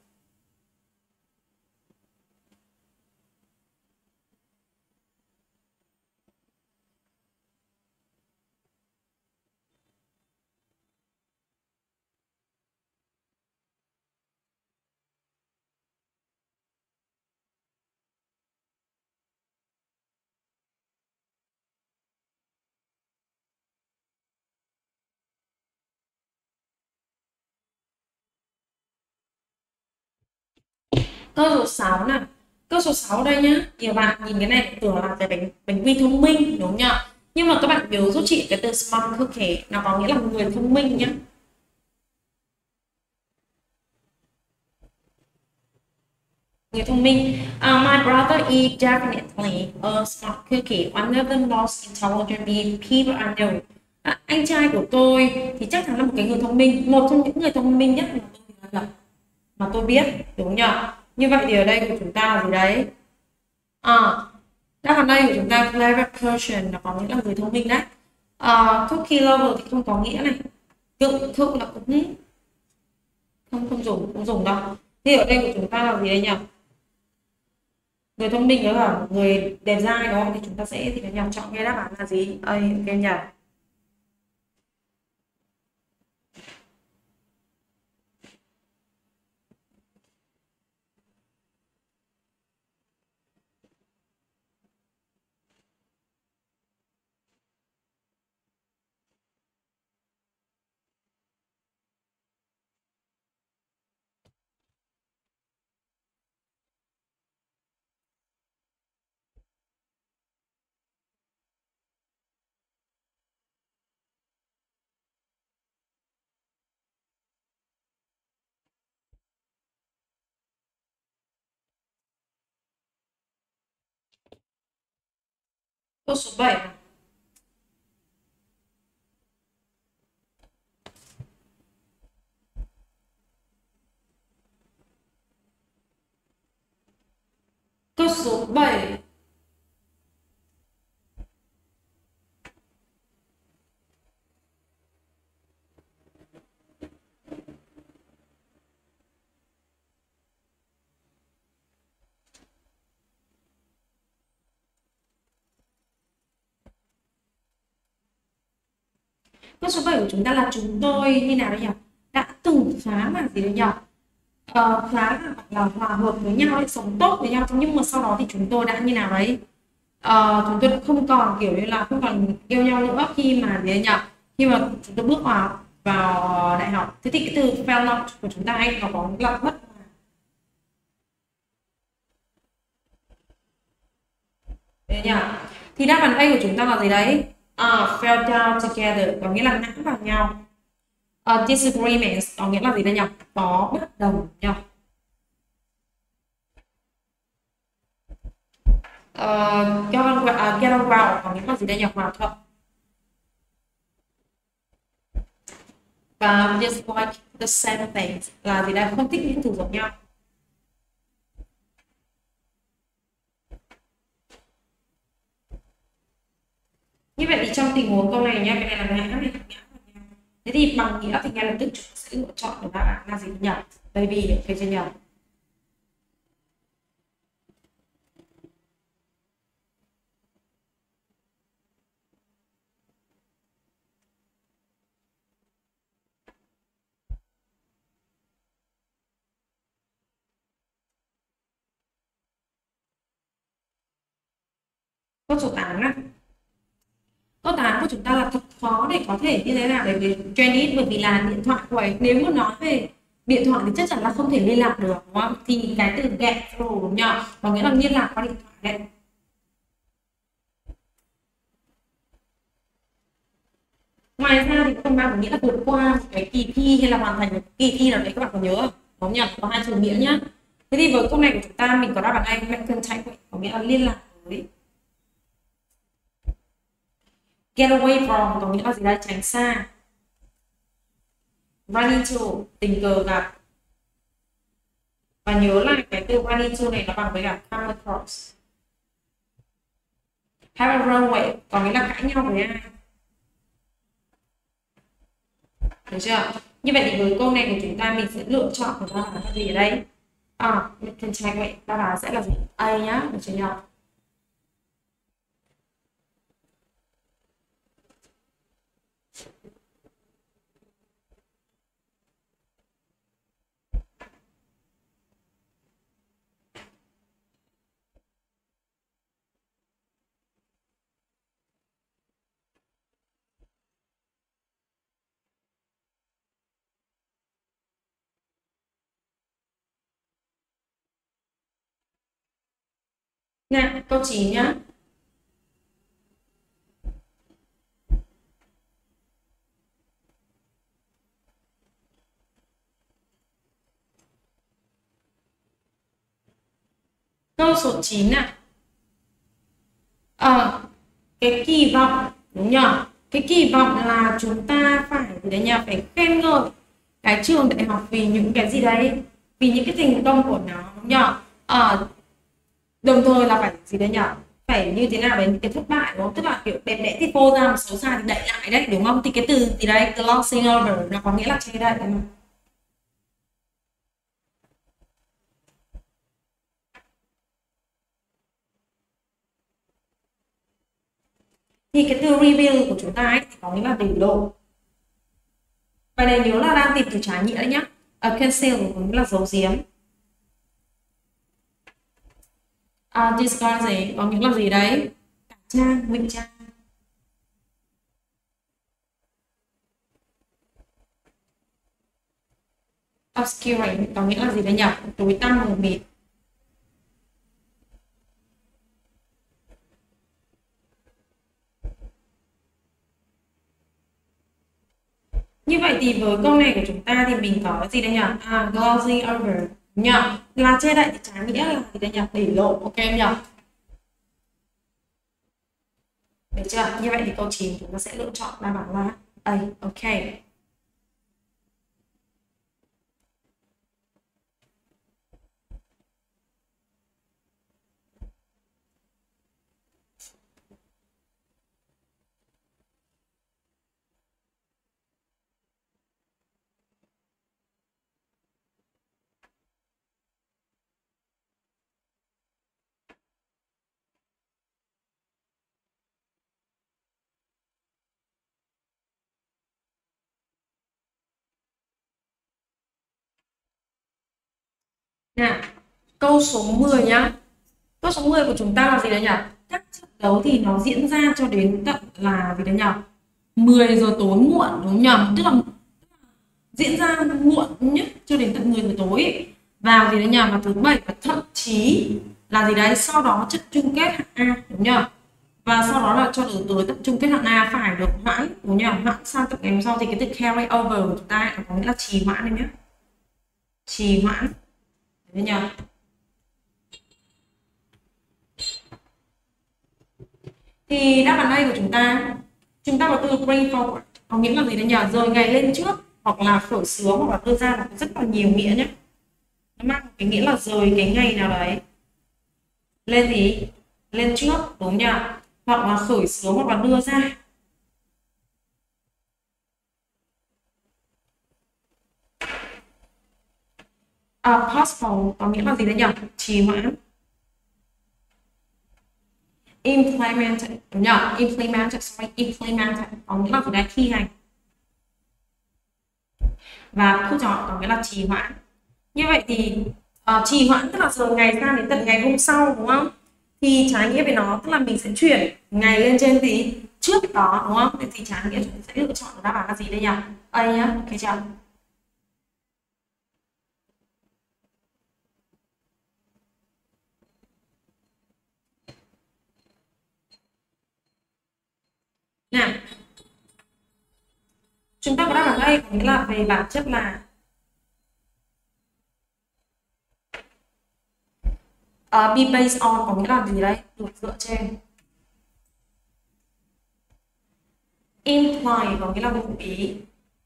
Câu số sáu nào. Câu số sáu đây nhá. Nhiều bạn nhìn cái này tưởng là cái bánh bánh quy thông minh, đúng không nhỉ? Nhưng mà các bạn nhớ giúp chị cái từ smart cookie nó có nghĩa là người thông minh nhá. Người thông minh. Uh, my brother is definitely a smart cookie, one of the most intelligent people I know. À, anh trai của tôi thì chắc chắn là một cái người thông minh, một trong những người thông minh nhất mà tôi, mà tôi biết, đúng không nhỉ? Như vậy thì ở đây của chúng ta là gì đấy? À, đáp án đây của chúng ta clever person là có nghĩa là người thông minh đấy. Uh, cookie lover thì không có nghĩa này. Tự thụ là cũng không không dùng không dùng đâu. Thì ở đây của chúng ta là gì đây nhỉ? Người thông minh đó là người đẹp trai, đó thì chúng ta sẽ thì nhầm chọn cái đáp án là gì? A, ok nhỉ? Câu số bảy nào. Câu số bảy. Câu số bảy của chúng ta là chúng tôi như nào đây nhỉ? Đã từng phá mà gì đấy nhỉ? Ờ, phá là là hòa hợp với nhau để sống tốt với nhau, nhưng mà sau đó thì chúng tôi đã như nào đấy? Ờ, chúng tôi đã không còn kiểu như là không còn yêu nhau nữa khi mà gì đấy nhỉ? Khi mà chúng tôi bước vào vào đại học. Thế thì cái từ fell out của chúng ta ấy, nó có là bất hòa. Đấy nhỉ? Thì đáp án A của chúng ta là gì đấy? À, fell down together có nghĩa là ngã vào nhau. Uh, disagreements có nghĩa là gì đây nhỉ? Có bất đồng nhỉ? Uh, get on, uh, get on well có nghĩa là gì đây nhỉ? Hòa thuận. Và dislike the same things là gì đây? Không thích những thứ giống nhau. Như vậy thì trong tình huống câu này nhé, cái này là ngã này, ngã. Thế thì bằng nghĩa thì ngay lập tức chúng ta sẽ lựa chọn được đáp án là gì nhỉ? Baby, ok chưa nhỉ? Câu số tám này. Câu tám của chúng ta là thật khó để có thể như thế nào để về Jenny, bởi vì là điện thoại của ấy, nếu mà nói về điện thoại thì chắc chắn là không thể liên lạc được, đúng không? Thì cái từ get through đúng nhỉ? Có nghĩa là liên lạc qua điện thoại đấy. Ngoài ra thì không mang nghĩa là vượt qua một cái kỳ thi hay là hoàn thành một kỳ thi nào đấy, các bạn có nhớ không? Đúng nhỉ? Có hai chiều nghĩa nhá. Thế thì với câu này của chúng ta mình có đáp án A, make contact with, có nghĩa là liên lạc với. Get away from có nghĩa là gì đây? Tránh xa. Run into, tình cờ gặp. Và nhớ là cái từ run into này nó bằng với cả come across. Have a runway có nghĩa là cãi nhau với ai. Được chưa? Như vậy thì với câu này của chúng ta mình sẽ lựa chọn của đáp án là gì ở đây? À, mình can check vậy, đáp án sẽ là gì? A nhá, được chưa nhỉ? Nè, câu chín nhá. Câu số chín này. Ờ, cái kỳ vọng, đúng nhỉ? Cái kỳ vọng là chúng ta phải gì đấy nhỉ? Phải khen ngợi cái trường đại học vì những cái gì đấy, vì những cái thành công của nó, đúng nhỉ? Ờ, đồng thời là phải gì đấy nhỉ? Phải như thế nào đấy những cái thất bại, đúng không? Tức là kiểu đẹp đẽ thì phô ra, một xấu xa thì đẩy lại đấy, đúng không? Thì cái từ gì đấy, glossing over nó có nghĩa là che đậy, đúng không? Thì cái từ reveal của chúng ta ấy thì có nghĩa là để lộ. Bài này nhớ là đang tìm từ trái nghĩa đấy nhá. Uh, conceal có nghĩa là giấu giếm. Uh, disguise có nghĩa là gì đấy? Cải trang, ngụy trang. Obscure có nghĩa là gì đấy nhỉ? Tối tăm mờ mịt. Như vậy thì với câu này của chúng ta thì mình có gì đây nhỉ? À, glossy over nhỉ? Là che đậy thì trái nghĩa là gì đây nhỉ? Để lộ, ok em nhỉ? Được chưa? Như vậy thì câu chín chúng ta sẽ lựa chọn đáp án là A, ok. Nào, câu số mười nhá. Câu số mười của chúng ta là gì đấy nhỉ? Các trận đấu thì nó diễn ra cho đến tận là gì đấy nhỉ? mười giờ tối muộn, đúng nhỉ? Tức là diễn ra muộn nhất cho đến tận mười giờ tối vào gì đấy nhỉ? Vào thứ bảy, và thậm chí là gì đấy sau đó trận chung kết hạng A, đúng nhỉ? Và sau đó là cho đến tới tận chung kết hạng A phải được hoãn, đúng nhỉ? Hoãn sang tận ngày hôm sau thì cái từ carry over của chúng ta có nghĩa là trì hoãn đấy nhé. Trì hoãn. Đấy nhỉ? Thì đáp án đây của chúng ta, chúng ta có từ bring forward có nghĩa là gì đấy nhỉ? Rời ngày lên trước, hoặc là khởi xướng, hoặc là đưa ra là rất là nhiều nghĩa nhé. Nó mang cái nghĩa là rời cái ngày nào đấy lên gì? Lên trước, đúng nhỉ? Hoặc là khởi xướng, hoặc là đưa ra. À, postpone có nghĩa là gì đấy nhỉ? Trì hoãn. Implemented, đúng nhỉ? Implemented, sorry, implemented có nghĩa là gì đấy? Thi hành. Và put off có nghĩa là trì hoãn. Như vậy thì uh, trì hoãn tức là giờ ngày sang đến tận ngày hôm sau, đúng không? Thì trái nghĩa với nó tức là mình sẽ chuyển ngày lên trên gì trước đó, đúng không? Thì trái nghĩa chúng sẽ lựa chọn đáp án là gì đây nhỉ? A nhá, ok chưa? Nào, Chúng ta có đáp án A có nghĩa là về bản chất là uh, be based on có nghĩa là gì đấy, được dựa trên. Imply có nghĩa là ngụ ý.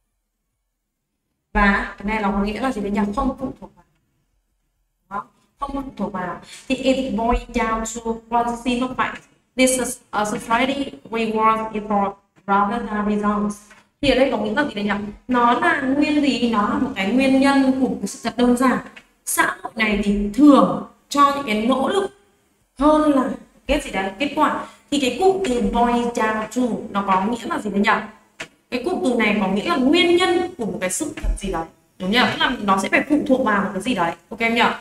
Và cái này nó có nghĩa là gì đấy nhỉ? Không phụ thuộc vào. Đó. Không phụ thuộc vào. Thì it boils down to quality of fact. This is a society rewards effort rather than results. Thì ở đây có nghĩa là gì đấy nhỉ? Nó là nguyên gì? Nó là một cái nguyên nhân của cái sự thật đơn giản. Xã hội này thì thường cho những cái nỗ lực hơn là kết gì đấy, kết quả. Thì cái cụm từ boils down to nó có nghĩa là gì đấy nhỉ? Cái cụm từ này có nghĩa là nguyên nhân của một cái sự thật gì đấy, đúng nhỉ? Tức là nó sẽ phải phụ thuộc vào một cái gì đấy, ok em nhỉ?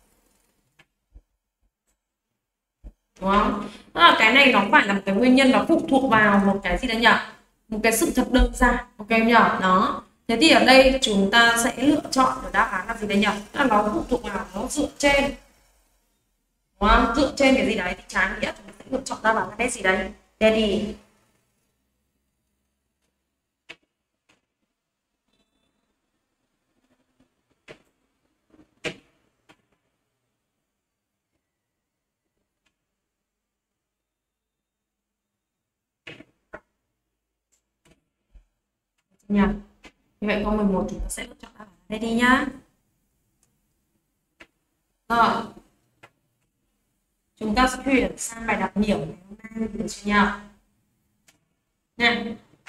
Đúng không? Tức là cái này nó phải là một cái nguyên nhân, nó phụ thuộc vào một cái gì đấy nhỉ? Một cái sự thật đơn giản, ok em nhỉ? Đó. Thế thì ở đây chúng ta sẽ lựa chọn ở đáp án là gì đấy nhỉ? Tức là nó phụ thuộc vào, nó dựa trên, đúng không? Dựa trên cái gì đấy thì trái nghĩa chúng ta sẽ lựa chọn đáp án là cái gì đấy? Daddy. Nhỉ? Như vậy câu mười một chúng ta sẽ lựa chọn đáp án đây đi nhá. Rồi. Chúng ta sẽ chuyển sang bài đặc điểm ngày hôm nay được chưa nhỉ? Nè.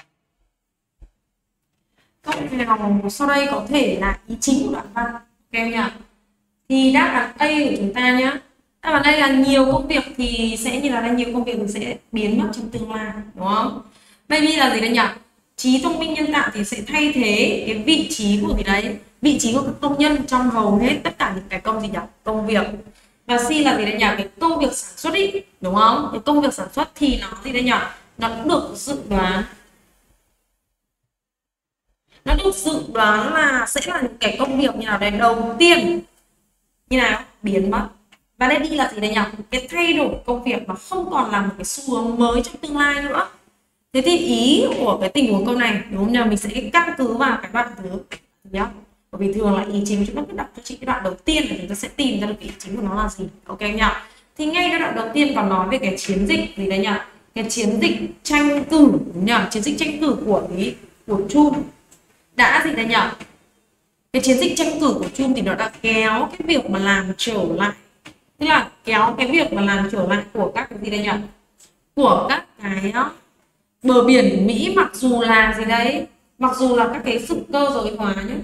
Câu nào sau đây có thể là ý chính của đoạn văn, ok nhỉ? Thì đáp án A của chúng ta nhá. Đáp án đây là nhiều công việc thì sẽ như là đây, nhiều công việc thì sẽ biến mất trong tương lai, đúng không? Baby là gì đây nhỉ? Trí thông minh nhân tạo thì sẽ thay thế cái vị trí của cái đấy, vị trí của các công nhân trong hầu hết tất cả những cái công gì nhỉ? Công việc. Và C là gì đây nhỉ? Cái công việc sản xuất ý, đúng không? Cái công việc sản xuất thì nó gì đây nhỉ? Nó được dự đoán, nó được dự đoán là sẽ là những cái công việc như nào đấy, đầu tiên như nào biến mất. Và đây đi là gì đây nhỉ? Cái thay đổi công việc nó không còn là một cái xu hướng mới trong tương lai nữa. Thế thì ý của cái tình huống câu này, đúng không nhỉ? Mình sẽ căn cứ vào cái đoạn thứ nhá. Bởi vì thường là ý chính chúng ta cứ đọc cho chị cái đoạn đầu tiên thì chúng ta sẽ tìm ra được ý chính của nó là gì, ok nhỉ? Thì ngay cái đoạn đầu tiên còn nói về cái chiến dịch gì đấy nhỉ? Cái chiến dịch tranh cử, đúng nhỉ? Chiến dịch tranh cử của ý của Chum đã gì đấy nhỉ? Cái chiến dịch tranh cử của Chum thì nó đã kéo cái việc mà làm trở lại, tức là kéo cái việc mà làm trở lại của các cái gì đây nhỉ? Của các cái bờ biển Mỹ, mặc dù là gì đấy, mặc dù là các cái sự cơ giới hóa nhé,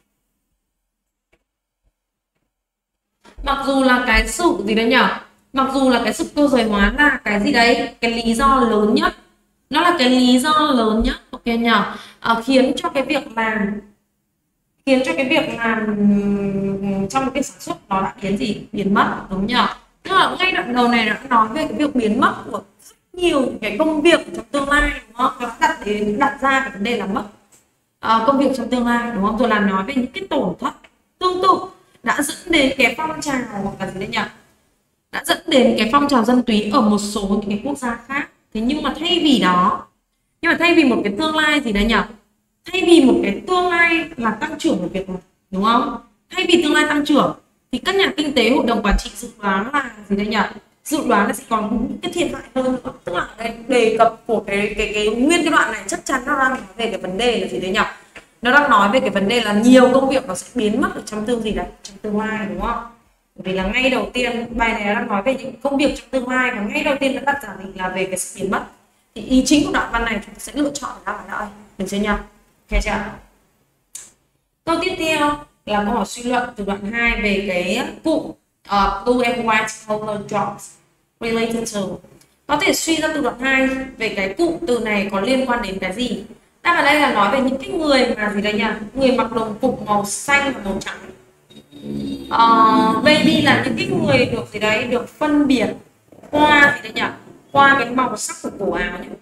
mặc dù là cái sự gì đấy nhỉ, mặc dù là cái sự cơ giới hóa là cái gì đấy, cái lý do lớn nhất, nó là cái lý do lớn nhất, ok nhỉ? À, khiến cho cái việc làm khiến cho cái việc làm trong cái việc sản xuất nó đã biến gì biến mất, đúng nhỉ? Tức là ngay đoạn đầu này đã nói về cái việc biến mất của rất nhiều những cái công việc trong tương lai, đúng không? Nó đặt đến đặt ra cái vấn đề là mất à, công việc trong tương lai, đúng không? Rồi là nói về những cái tổn thất tương tự đã dẫn đến cái phong trào hoặc là gì đấy nhỉ? Đã dẫn đến cái phong trào dân túy ở một số những cái quốc gia khác. Thế nhưng mà thay vì đó, nhưng mà thay vì một cái tương lai gì đấy nhỉ? Thay vì một cái tương lai là tăng trưởng của việc, đúng không? Thay vì tương lai tăng trưởng thì các nhà kinh tế, hội đồng quản trị dự đoán là gì đây nhỉ? Dự đoán là sẽ còn những cái thiệt hại hơn nữa. Tức là cái đề cập của cái cái cái nguyên cái đoạn này chắc chắn nó đang nói về cái vấn đề là gì đấy nhỉ? Nó đang nói về cái vấn đề là nhiều công việc nó sẽ biến mất ở trong tương gì đấy, trong tương lai, đúng không? Bởi vì là ngay đầu tiên bài này đang nói về những công việc trong tương lai, và ngay đầu tiên nó đặt ra là về cái sự biến mất. Thì ý chính của đoạn văn này chúng ta sẽ lựa chọn là đáp án nào? Được chưa nhỉ? Ok chưa? Câu tiếp theo là câu hỏi suy luận từ đoạn hai về cái cụm uh, blue and white color jobs related to. Có thể suy ra từ đoạn hai về cái cụm từ này có liên quan đến cái gì. Đáp án đây là nói về những cái người mà gì đây nhỉ? Người mặc đồng phục màu xanh và màu trắng. Uh, baby là những cái người được gì đấy, được phân biệt qua gì đấy nhỉ? Qua cái màu sắc của cổ áo nhỉ?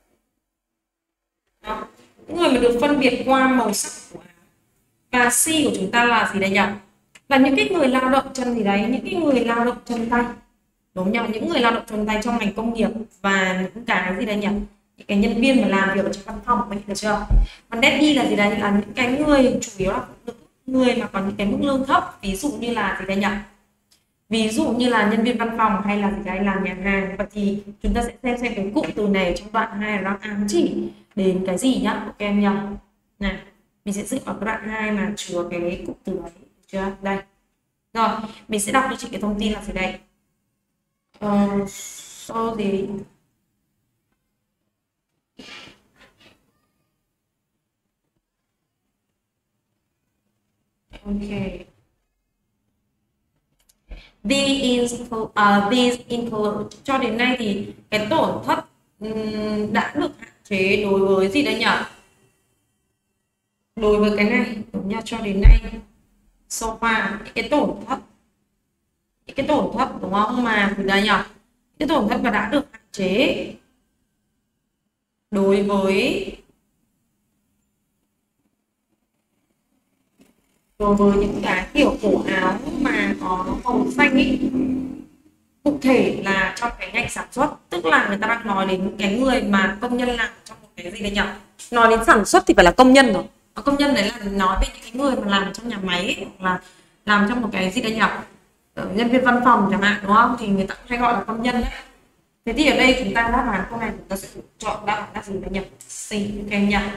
Đó. Những người mà được phân biệt qua màu sắc của áo. Và C của chúng ta là gì đây nhỉ? Là những cái người lao động chân gì đấy, những cái người lao động chân tay, đúng nhỉ? Những người lao động chân tay trong ngành công nghiệp và những cái gì đây nhỉ? những cái nhân viên mà làm việc ở trong văn phòng, mình được chưa? Còn daddy là gì đấy, là những cái người chủ yếu là người mà có những cái mức lương thấp, ví dụ như là gì đây nhỉ, ví dụ như là nhân viên văn phòng hay là gì đấy, làm nhà hàng. Vậy thì chúng ta sẽ xem xem cái cụm từ này trong đoạn hai nó ám chỉ đến cái gì nhá, ok em nhỉ? Này, mình sẽ dựa vào cái đoạn hai mà chứa cái cụm từ đấy, được chưa? Đây. Rồi, mình sẽ đọc cho chị cái thông tin là gì đây? Ờ, so gì? Ok. These, uh, these include, cho đến nay thì cái tổn thất um, đã được hạn chế đối với gì đây nhỉ? Đối với cái này, đúng nha, cho đến nay. So far, cái tổn thất, cái tổn thất đúng không, mà gì đây nhỉ? Cái tổn thất mà đã được hạn chế đối với đối với những cái kiểu cổ áo mà có màu xanh ấy, cụ thể là trong cái ngành sản xuất, tức là người ta đang nói đến cái người mà công nhân làm trong một cái gì đấy nhỉ? Nói đến sản xuất thì phải là công nhân rồi. Công nhân đấy là nói về những cái người mà làm trong nhà máy ấy, hoặc là làm trong một cái gì đấy nhỉ? Nhân viên văn phòng chẳng hạn, đúng không? Thì người ta hay gọi là công nhân đấy. Thế thì ở đây chúng ta đáp án câu này chúng ta sẽ chọn đáp án là gì đấy nhỉ? C, các em nhỉ?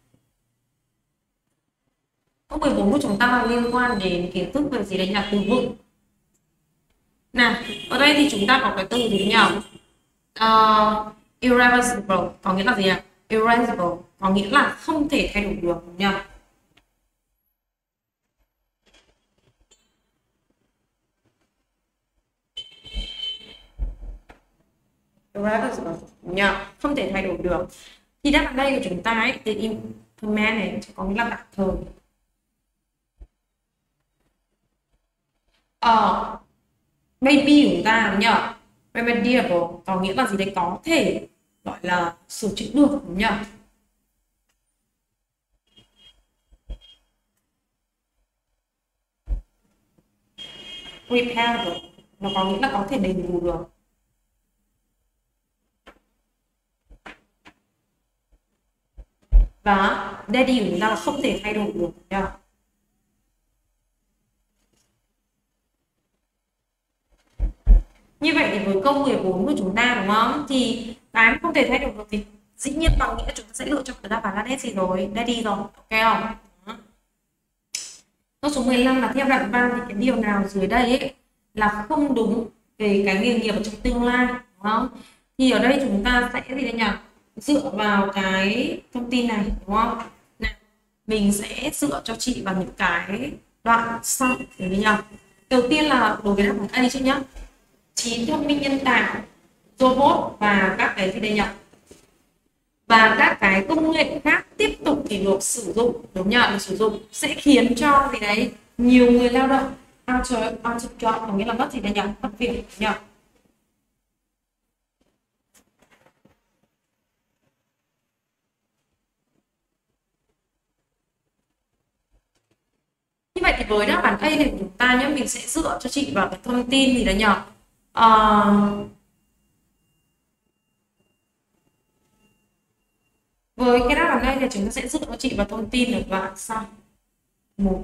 Câu mười bốn của chúng ta là liên quan đến kiến thức về gì đấy nhỉ? Từ vựng. Nào, ở đây thì chúng ta có cái từ gì nhỉ? Uh, irreversible có nghĩa là gì ạ? Irreversible có nghĩa là không thể thay đổi được, đúng nhỉ? Irreversible, đúng nhỉ? Không thể thay đổi được. Thì đáp án đây của chúng ta ấy, từ impermanent có nghĩa là tạm thời. Ờ, maybe của chúng ta đúng nhỉ? Remediable có nghĩa là gì đấy, có thể gọi là sửa chữa được, đúng nhỉ? Repairable nó có nghĩa là có thể đền bù được. Và daddy của chúng ta là không thể thay đổi được, nhỉ? Như vậy thì với câu mười bốn của chúng ta đúng không? Thì cái không thể thay đổi được thì dĩ nhiên bằng nghĩa chúng ta sẽ lựa chọn cái đáp án là daddy rồi, daddy rồi, ok không? Câu số mười lăm là theo đoạn văn thì cái điều nào dưới đây ấy là không đúng về cái nghề nghiệp trong tương lai, đúng không? Thì ở đây chúng ta sẽ gì đây nhỉ? Dựa vào cái thông tin này, đúng không? Nào, mình sẽ dựa cho chị vào những cái đoạn sau để đi nhỉ? Đầu tiên là đối với đáp án A trước nhá. Trí thông minh nhân tạo, robot và các cái gì đây nhỉ? Và các cái công nghệ khác tiếp tục thì được sử dụng, đúng nhỉ? Được sử dụng sẽ khiến cho gì đấy nhiều người lao động out of, out of job, có nghĩa là mất gì đây nhỉ? Mất việc, đúng nhỉ? Như vậy thì với đáp án A thì chúng ta nhé, mình sẽ dựa cho chị vào cái thông tin gì đấy nhỉ? Uh, với cái đáp án đây thì chúng ta sẽ dựa cho chị vào thông tin ở đoạn sau. Một.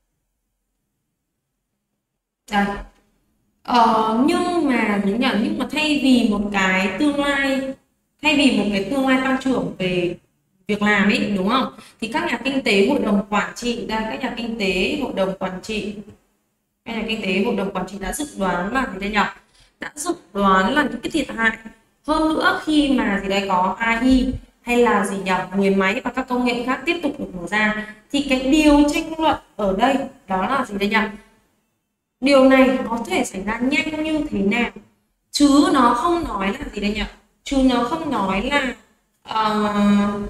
Đây. Ờ, nhưng mà những nhỉ, nhưng mà thay vì một cái tương lai, thay vì một cái tương lai tăng trưởng về việc làm ấy, đúng không? Thì các nhà kinh tế hội đồng quản trị, đây các nhà kinh tế hội đồng quản trị, các nhà kinh tế hội đồng quản trị đã dự đoán là gì đây nhỉ? Đã dự đoán là những cái thiệt hại hơn nữa khi mà gì đây có a i hay là gì nhỉ, người máy và các công nghệ khác tiếp tục được mở ra, thì cái điều tranh luận ở đây đó là gì đây nhỉ? Điều này có thể xảy ra nhanh như thế nào, chứ nó không nói là gì đây nhỉ? Chứ nó không nói là uh...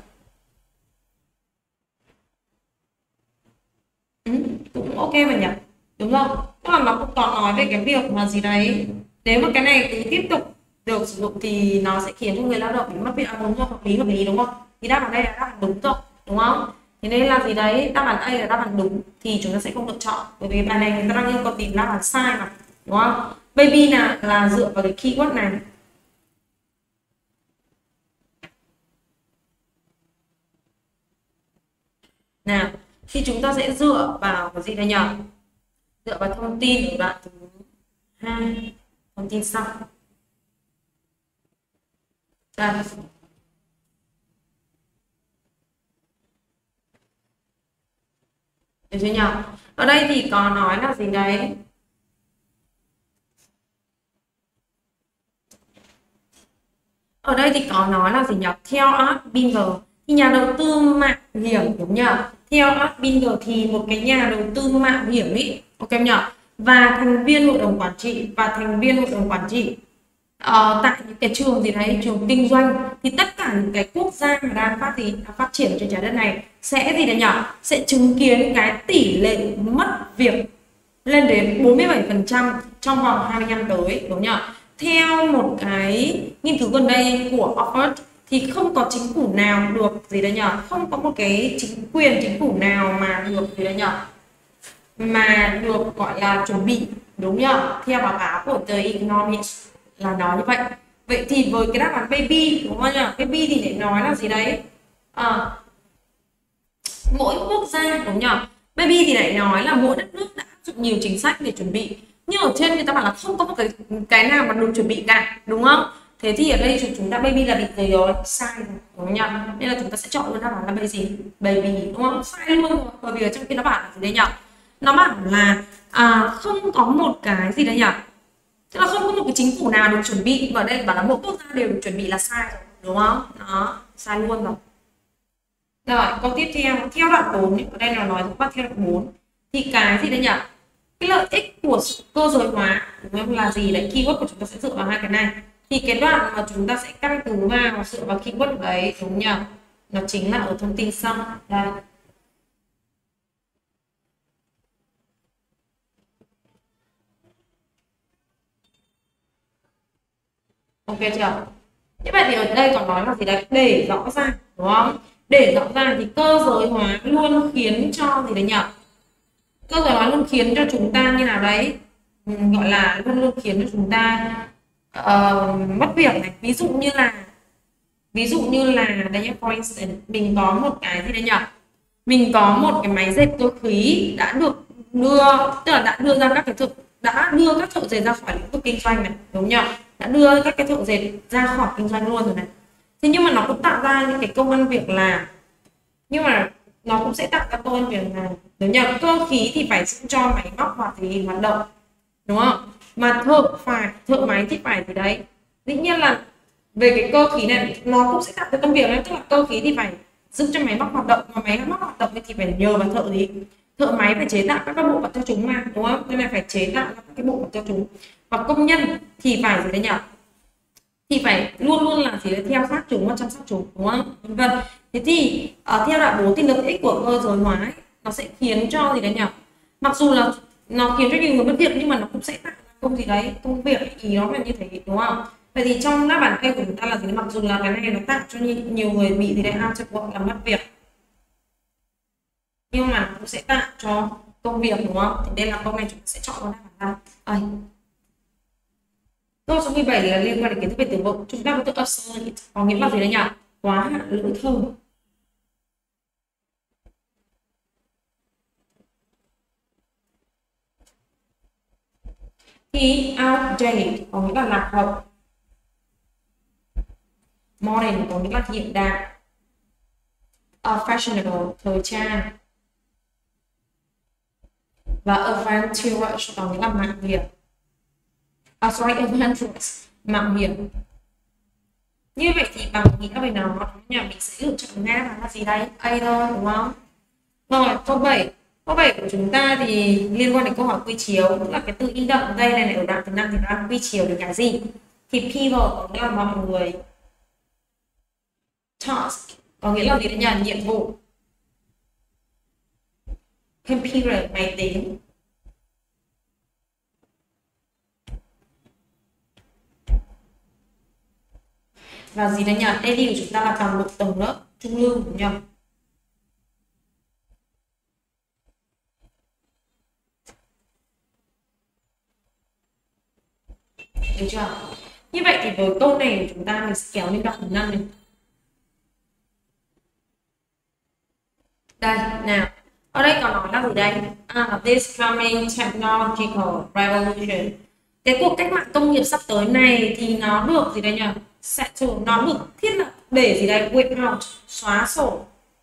ừ, cũng ok mà nhỉ, đúng không? Tức là nó cũng có nói về cái việc mà gì đấy, nếu mà cái này cứ tiếp tục được sử dụng thì nó sẽ khiến cho người lao động bị mất việc. À, đúng rồi, hợp lý hợp lý đúng không? Thì đáp án đây là đáp án đúng rồi, đúng không? Thế nên là gì đấy, đáp án A là đáp án đúng thì chúng ta sẽ không lựa chọn, bởi vì bài này người ta đang yêu cầu tìm đáp án sai mà, đúng không? Baby là là dựa vào cái keyword này. Nào, thì chúng ta sẽ dựa vào cái gì đây nhỉ? Dựa vào thông tin ở đoạn thứ hai, thông tin sau. Đây. Được chưa nhỉ? Ở đây thì có nói là gì đấy? Ở đây thì có nói là gì nhỉ? Theo Art Binger thì nhà đầu tư mạo hiểm, đúng nhỉ? Theo Art Binger thì một cái nhà đầu tư mạo hiểm ý, ok nhỉ? Và thành viên hội đồng quản trị và thành viên hội đồng quản trị uh, tại những cái trường gì đấy, trường kinh doanh, thì tất cả những cái quốc gia mà đang phát gì đang phát triển trên trái đất này sẽ gì đấy nhỉ? Sẽ chứng kiến cái tỷ lệ mất việc lên đến bốn mươi bảy phần trăm trong vòng hai mươi năm tới, đúng nhỉ? Theo một cái nghiên cứu gần đây của Oxford thì không có chính phủ nào được gì đấy nhỉ? Không có một cái chính quyền chính phủ nào mà được gì đấy nhỉ? Mà được gọi là chuẩn bị, đúng nhỉ? Theo báo cáo của The Economist là nói như vậy. Vậy thì với cái đáp án baby, đúng không nhỉ? Baby thì để nói là gì đấy? À, mỗi quốc gia, đúng nhỉ? Baby thì lại nói là mỗi đất nước đã áp dụng nhiều chính sách để chuẩn bị, nhưng ở trên người ta bảo là không có một cái cái nào mà được chuẩn bị cả, đúng không? Thế thì ở đây chúng ta baby là bị gì rồi? Sai rồi, đúng không nhỉ? Nên là chúng ta sẽ chọn luôn đáp án là baby gì? Baby, đúng không? Sai luôn rồi, bởi vì ở trong kia nó bảo là gì đấy nhỉ? Nó bảo là à, không có một cái gì đấy nhỉ? Tức là không có một cái chính phủ nào được chuẩn bị, và ở đây bảo là mỗi quốc gia đều được chuẩn bị là sai rồi, đúng không? Đó, sai luôn rồi. Rồi, câu tiếp theo, theo đoạn bốn, ở đây là nói các bạn theo đoạn bốn thì cái gì đây nhỉ? Cái lợi ích của cơ giới hóa đúng không? Là gì đấy? Keyword của chúng ta sẽ dựa vào hai cái này. Thì cái đoạn mà chúng ta sẽ căn cứ vào dựa vào keyword đấy, đúng nhỉ? Nó chính là ở thông tin sau. Đây. Ok chưa? Như vậy thì ở đây còn nói là gì đấy? Để rõ ràng, đúng không? Để rõ ràng thì cơ giới hóa luôn khiến cho gì đấy nhỉ? Cơ giới hóa luôn khiến cho chúng ta như nào đấy, ừ, gọi là luôn luôn khiến cho chúng ta uh, mất việc này. Ví dụ như là ví dụ như là đây nhé, for instance, mình có một cái gì đấy nhỉ? Mình có một cái máy dệt cơ khí đã được đưa, tức là đã đưa ra các cái thợ đã đưa các thợ dệt ra khỏi lĩnh vực kinh doanh này, đúng nhỉ? Đã đưa các cái thợ dệt ra khỏi kinh doanh luôn rồi này. Thế nhưng mà nó cũng tạo ra những cái công ăn việc làm, nhưng mà nó cũng sẽ tạo ra công ăn việc làm, đúng nhỉ? Cơ khí thì phải giữ cho máy móc hoạt thì hoạt động, đúng không? Mà thợ phải thợ máy thì phải thì đấy, dĩ nhiên là về cái cơ khí này nó cũng sẽ tạo ra công việc đấy, tức là cơ khí thì phải giữ cho máy móc hoạt động, mà máy móc hoạt động thì phải nhờ vào thợ gì? Thợ máy phải chế tạo các cái bộ phận cho chúng mà, đúng không? Nên là phải chế tạo các cái bộ phận cho chúng, và công nhân thì phải gì đấy nhỉ? Thì phải luôn luôn là gì đấy, theo sát chúng và chăm sóc chúng, đúng không? Vâng. Thế thì uh, theo đoạn bốn thì lợi ích của cơ giới hóa ấy, nó sẽ khiến cho gì đấy nhỉ? Mặc dù là nó khiến cho nhiều người mất việc, nhưng mà nó cũng sẽ tạo ra công gì đấy, công việc ý nó là như thế, đúng không? Vậy thì trong đáp án A của chúng ta là gì? Mặc dù là cái này nó tạo cho nhiều người bị gì đấy out of work, là mất việc, nhưng mà nó cũng sẽ tạo cho công việc, đúng không? Thì đây là câu này chúng ta sẽ chọn con đáp án A. Câu số mười bảy là liên quan đến kiến thức về từ vựng. Chúng ta có từ obsolete có nghĩa là gì đấy nhỉ? Quá hạn lỗi thời. Thì outdated có nghĩa là lạc hậu. Modern có nghĩa là hiện đại. Uh, fashionable thời trang. Và adventurous có nghĩa là mạo hiểm. À, sorry, adventurous, mạo hiểm. Như vậy thì bằng nghĩa về nó, nhà mình sẽ lựa chọn nga là gì đây? A thôi, đúng không? Rồi, câu bảy. Câu bảy của chúng ta thì liên quan đến câu hỏi quy chiếu, tức là cái từ in đậm đây này, này ở đoạn thứ năm thì nó là quy chiếu đến cái gì? Thì people có nghĩa là mọi người. Task có nghĩa là gì đấy nhỉ? Nhiệm vụ. Computer, máy tính. Và gì đấy nhỉ? Daily của chúng ta là toàn bộ tầng lớp trung lưu, đúng không? Được chưa? Như vậy thì với câu này của chúng ta mình sẽ kéo lên đoạn thứ năm này. Đây nào, ở đây còn nói là gì đây? À, this coming technological revolution, cái cuộc cách mạng công nghiệp sắp tới này thì nó được gì đây nhỉ? Settle, nó được thiết lập để gì đây? Wipe out, xóa sổ,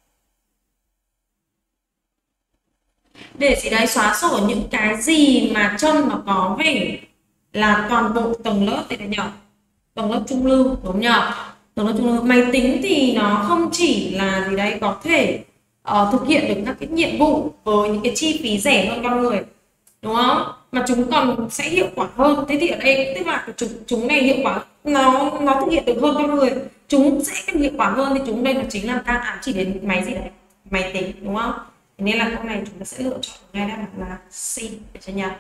để gì đấy xóa sổ những cái gì mà trông nó có vẻ là toàn bộ tầng lớp thì nhỉ, tầng lớp trung lưu, đúng nhỉ? Tầng lớp trung lưu. Máy tính thì nó không chỉ là gì đấy có thể uh, thực hiện được các cái nhiệm vụ với những cái chi phí rẻ hơn con người, đúng không, mà chúng còn sẽ hiệu quả hơn. Thế thì ở đây tức là chúng chúng này hiệu quả, nó nó thực hiện được hơn con người, chúng sẽ càng hiệu quả hơn, thì chúng đây là chính là đang ám chỉ đến máy gì đấy, máy tính, đúng không? Thế nên là câu này chúng ta sẽ lựa chọn ngay đáp án là C, được chưa nhỉ?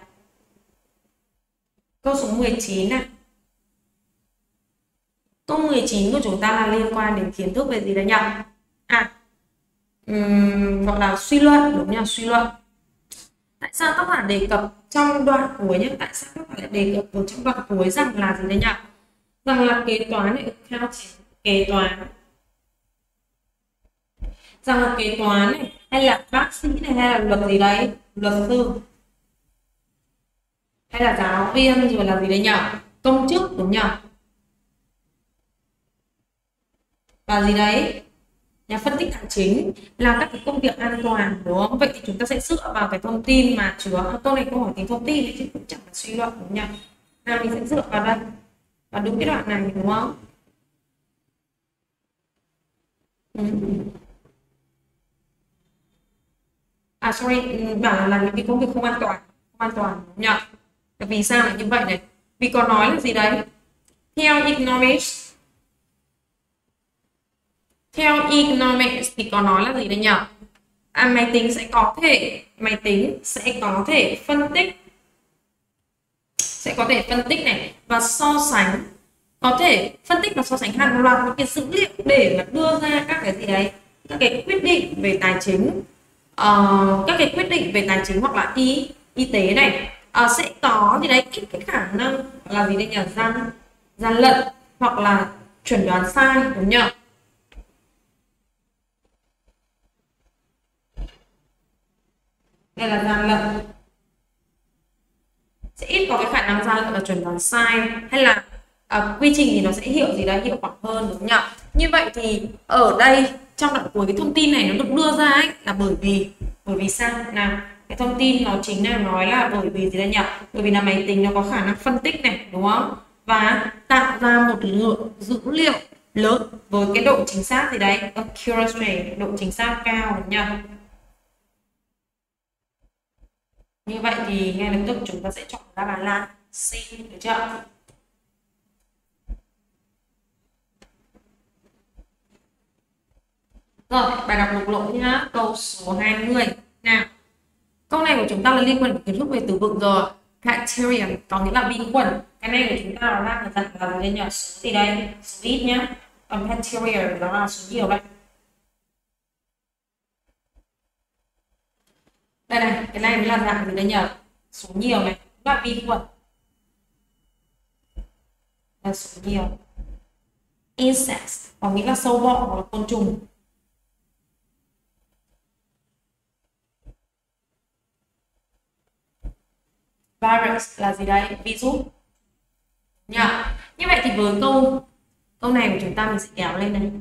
Câu số mười chín này. Câu mười chín của chúng ta là liên quan đến kiến thức về gì đấy nhỉ? À, um, gọi là suy luận, đúng nhỉ? Suy luận. Tại sao tác giả đề cập trong đoạn cuối nhé? Tại sao tác giả lại đề cập ở trong đoạn cuối rằng là gì đấy nhỉ? Rằng là kế toán này, accounting, kế toán, rằng là kế toán này, hay là bác sĩ này, hay là luật gì đấy, luật sư, hay là giáo viên, rồi là gì đấy nhỉ, công chức, đúng nhỉ, và gì đấy, nhà phân tích tài chính, là các cái công việc an toàn, đúng không? Vậy thì chúng ta sẽ dựa vào cái thông tin mà chứa, câu này câu hỏi tính thông tin chứ cũng chẳng là suy luận, đúng nhỉ? Nào mình sẽ dựa vào đây và đúng cái đoạn này, đúng không? Ừ. À sorry, bảo là, là những cái công việc không an toàn, không an toàn, đúng nhỉ? Vì sao lại như vậy này? Vì có nói là gì đấy? Theo economics, theo economics thì có nói là gì đấy nhỉ? À, máy tính sẽ có thể, máy tính sẽ có thể phân tích, sẽ có thể phân tích này và so sánh, có thể phân tích và so sánh hàng loạt những cái dữ liệu để mà đưa ra các cái gì đấy, các cái quyết định về tài chính, uh, các cái quyết định về tài chính hoặc là y y tế này, uh, sẽ có gì đấy ít cái khả năng là gì đây nhỉ, gian gian lận hoặc là chuẩn đoán sai, đúng nhỉ? Đây là gian lận, sẽ ít có cái khả năng gian lận và chuẩn đoán sai, hay là uh, quy trình thì nó sẽ hiệu gì đấy, hiệu quả hơn, đúng nhỉ? Như vậy thì ở đây trong đoạn cuối cái thông tin này nó được đưa ra ấy là bởi vì bởi vì sao nào? Cái thông tin nó chính là nói là bởi vì gì đây nhỉ? Bởi vì là máy tính nó có khả năng phân tích này, đúng không? Và tạo ra một lượng dữ liệu lớn với cái độ chính xác gì đấy, accuracy, độ chính xác cao, đúng nhỉ? Như vậy thì ngay lập tức chúng ta sẽ chọn đáp án là C, được chưa? Rồi, bài đọc lục lỗ nhá, câu số hai mươi. Nào, câu này của chúng ta là liên quan đến kiến thức về từ vựng rồi. Bacterium có nghĩa là vi khuẩn. Cái này của chúng ta là đang dặn là gì nhỉ? Số gì đây? Số ít nhá. Còn bacteria đó là số nhiều đây. Đây này, cái này mới là dạng gì đây nhỉ? Số nhiều này, là vi khuẩn. Là số nhiều. Insects có nghĩa là sâu bọ hoặc là côn trùng. Virus là gì đây? Virus. Nhá. Như vậy thì với câu câu này của chúng ta mình sẽ kéo lên này.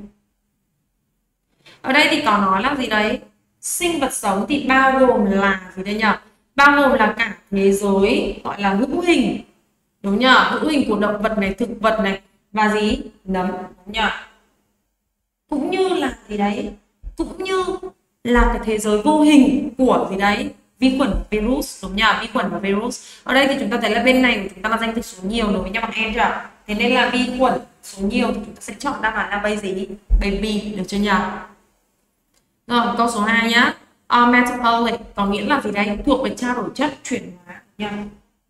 Ở đây thì có nói là gì đấy? Sinh vật sống thì bao gồm là gì đây nhỉ? Bao gồm là cả thế giới gọi là hữu hình. Đúng nhỉ? Hữu hình của động vật này, thực vật này và gì? Nấm, đúng nhỉ? Cũng như là gì đấy? Cũng như là cái thế giới vô hình của gì đấy? Vi khuẩn, virus, đúng nhỉ? Vi khuẩn và virus. Ở đây thì chúng ta thấy là bên này của chúng ta là danh từ số nhiều đối với nhau bằng em chưa? Thế nên là vi khuẩn số nhiều thì chúng ta sẽ chọn đáp án là bay gì? Baby, được chưa nhỉ? Rồi, câu số hai nhá. Uh, metabolic có nghĩa là gì đấy? Thuộc về trao đổi chất, chuyển hóa nha.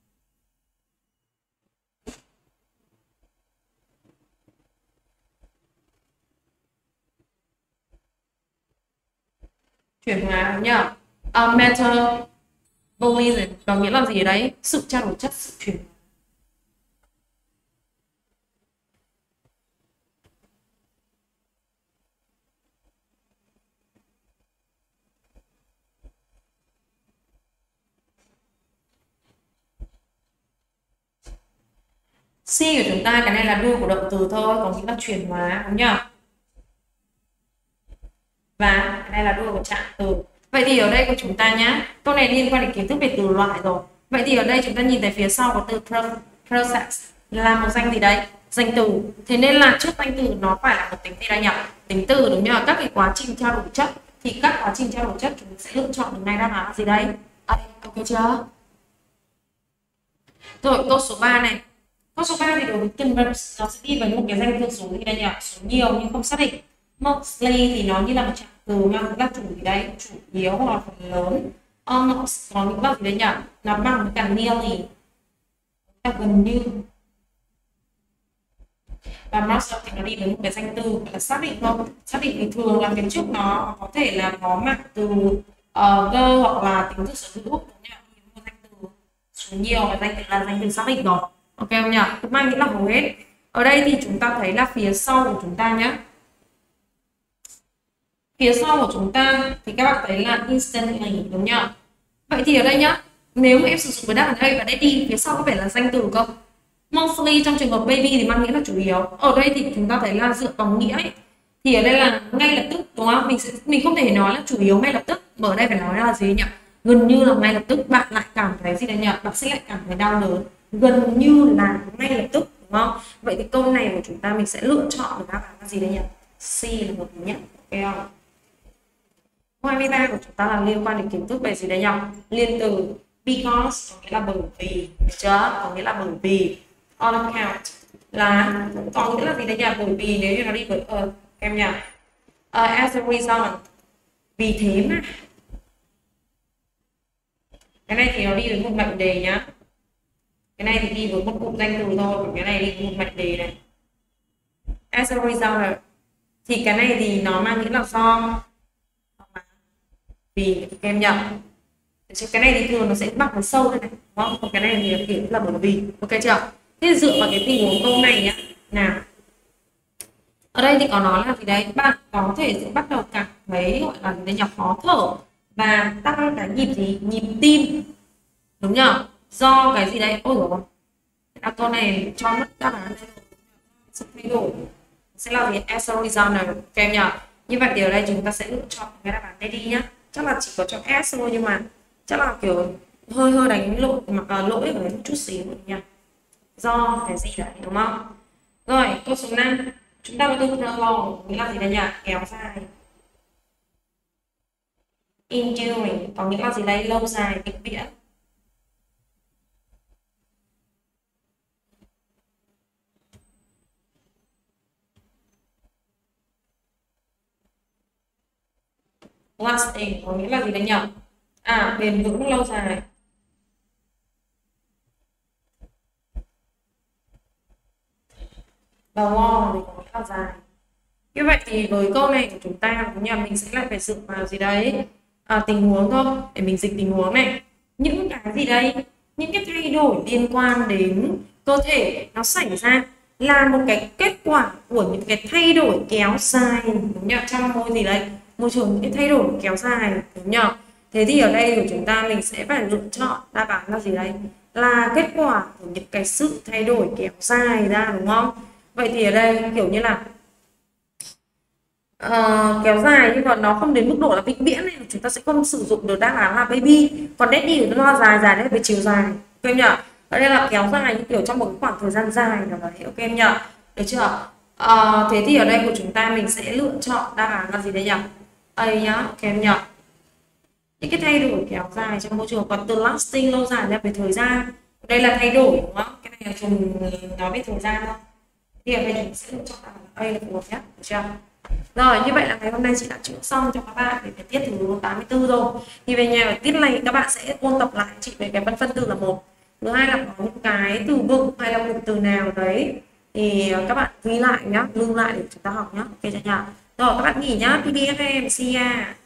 Chuyển hóa nhá. Uh, metabolism có nghĩa là gì đấy? Sự trao đổi chất, sự chuyển hóa. C của chúng ta cái này là đuôi của động từ thôi, có nghĩa là chuyển hóa, đúng nhỉ? Và cái này là đuôi của trạng từ. Vậy thì ở đây của chúng ta nhá, câu này liên quan đến kiến thức về từ loại rồi. Vậy thì ở đây chúng ta nhìn thấy phía sau có từ process là một danh gì đấy, danh từ. Thế nên là trước danh từ nó phải là một tính gì đây nhỉ? Tính từ, đúng nhỉ? Các cái quá trình trao đổi chất thì các quá trình trao đổi chất chúng sẽ lựa chọn đường này đáp án là gì đấy? À, ok chưa? Rồi câu số ba này. Câu số ba thì đối với converbs nó sẽ đi với một cái danh từ số gì đây nhỉ? Số nhiều nhưng không xác định. Mostly thì nó như là một trạng từ mang các chủ gì đấy, chủ yếu hoặc là phần lớn. Almost có những bác gì đấy nhỉ? Nó bằng với cả nearly, gần như. Và most thì nó đi với một cái danh từ là xác định thôi. Xác định thì thường là phía trước nó có thể là có mạng từ uh, go hoặc là tính từ sở hữu, một danh từ số nhiều và danh từ là danh từ xác định rồi. Ok không nhỉ? Cứ mang nghĩa là hầu hết. Ở đây thì chúng ta thấy là phía sau của chúng ta nhé. Phía sau của chúng ta thì các bạn thấy là instantly, đúng nhỉ? Vậy thì ở đây nhá, nếu mà em sử dụng với đáp án đây và đây đi phía sau có phải là danh từ không? Mostly trong trường hợp baby thì mang nghĩa là chủ yếu. Ở đây thì chúng ta thấy là dựa vào nghĩa ấy, thì ở đây là ngay lập tức, đúng không? Mình sẽ mình không thể nói là chủ yếu ngay lập tức, mà ở đây phải nói là gì nhỉ? Gần như là ngay lập tức. Bạn lại cảm thấy gì đây nhỉ? Bạn sẽ lại cảm thấy đau đớn. Gần như là ngay lập tức, đúng không? Vậy thì câu này của chúng ta mình sẽ lựa chọn được đáp án là gì đây nhỉ? C là một nhé. Ok không? Câu hai mươi ba của chúng ta là liên quan đến kiến thức về gì đấy nhỉ? Liên từ because có nghĩa là bởi vì, được chưa? Có nghĩa là bởi vì. On account là có nghĩa là gì đấy nhỉ? Bởi vì nếu như nó đi với uh, em nhỉ? Uh, as a result, vì thế mà. Cái này thì nó đi với một mệnh đề nhá. Cái này thì đi với một cụm danh từ thôi, còn cái này đi với một mệnh đề này. As a result thì cái này thì nó mang nghĩa là do, vì em nhỉ? Cái này thì thường nó sẽ bắt với sâu đây này, đúng không? Còn cái này thì kiểu là bởi vì, ok chưa? Thế dựa vào cái tình huống câu này nhá, nào ở đây thì có nói là gì đấy, bạn có thể sẽ bắt đầu cảm thấy gọi là gì đấy nhỉ, khó thở và tăng cái nhịp gì, nhịp tim, đúng nhở? Do cái gì đấy, ôi rồi đã câu này cho mất đáp án sự thay đổi sẽ là gì, as a result này, em nhỉ? Như vậy thì ở đây chúng ta sẽ lựa chọn cái đáp án đây đi nhá, chắc là chỉ có cho S thôi, nhưng mà chắc là kiểu hơi hơi đánh lỗi mà uh, lỗi ở một chút xíu nha, do cái gì đấy, đúng không? Rồi câu số năm chúng ta có từ prolong nghĩa là gì đây nhỉ? Kéo dài. Enduring có nghĩa là gì đây? Lâu dài, vĩnh viễn. Lasting có nghĩa là gì đây nhỉ? À, bền vững, lâu dài. Và long thì có nghĩa là dài. Như vậy thì với câu này của chúng ta cũng nhà mình sẽ lại phải dựa vào gì đấy, à, tình huống thôi, để mình dịch tình huống này. Những cái gì đây, những cái thay đổi liên quan đến cơ thể nó xảy ra là một cái kết quả của những cái thay đổi kéo dài, đúng nhỉ? Trong môi gì đấy, môi trường, những cái thay đổi kéo dài, đúng nhỉ? Thế thì ở đây của chúng ta mình sẽ phải lựa chọn đáp án là gì đấy, là kết quả của những cái sự thay đổi kéo dài ra, đúng không? Vậy thì ở đây kiểu như là uh, kéo dài nhưng mà nó không đến mức độ là vĩnh viễn này, chúng ta sẽ không sử dụng được đáp án là baby. Còn daddy nó là dài dài đấy, về chiều dài, ok em nhỉ? Ở đây là kéo dài như kiểu trong một khoảng thời gian dài nào đấy, ok em nhỉ? Được chưa? Uh, thế thì ở đây của chúng ta mình sẽ lựa chọn đáp án là gì đây nhỉ? A nhá, ok em nhỉ? Những cái thay đổi kéo dài trong môi trường. Còn từ lasting lâu dài là về thời gian, đây là thay đổi, đúng không? Cái này là dùng nói về thời gian thôi. Thì ở đây chúng sẽ lựa chọn đáp án A là phù hợp nhất, được chưa? Rồi, như vậy là ngày hôm nay chị đã chữa xong cho các bạn về cái tiết thứ tám mươi tư rồi. Thì về nhà ở tiết này các bạn sẽ ôn tập lại chị về cái phân phân từ là một. Thứ hai là có những cái từ vựng hay là một từ nào đấy thì các bạn ghi lại nhá, lưu lại để chúng ta học nhá. Ok chưa nhỉ? Rồi các bạn nghỉ nhá, pê đê ép em, see ya.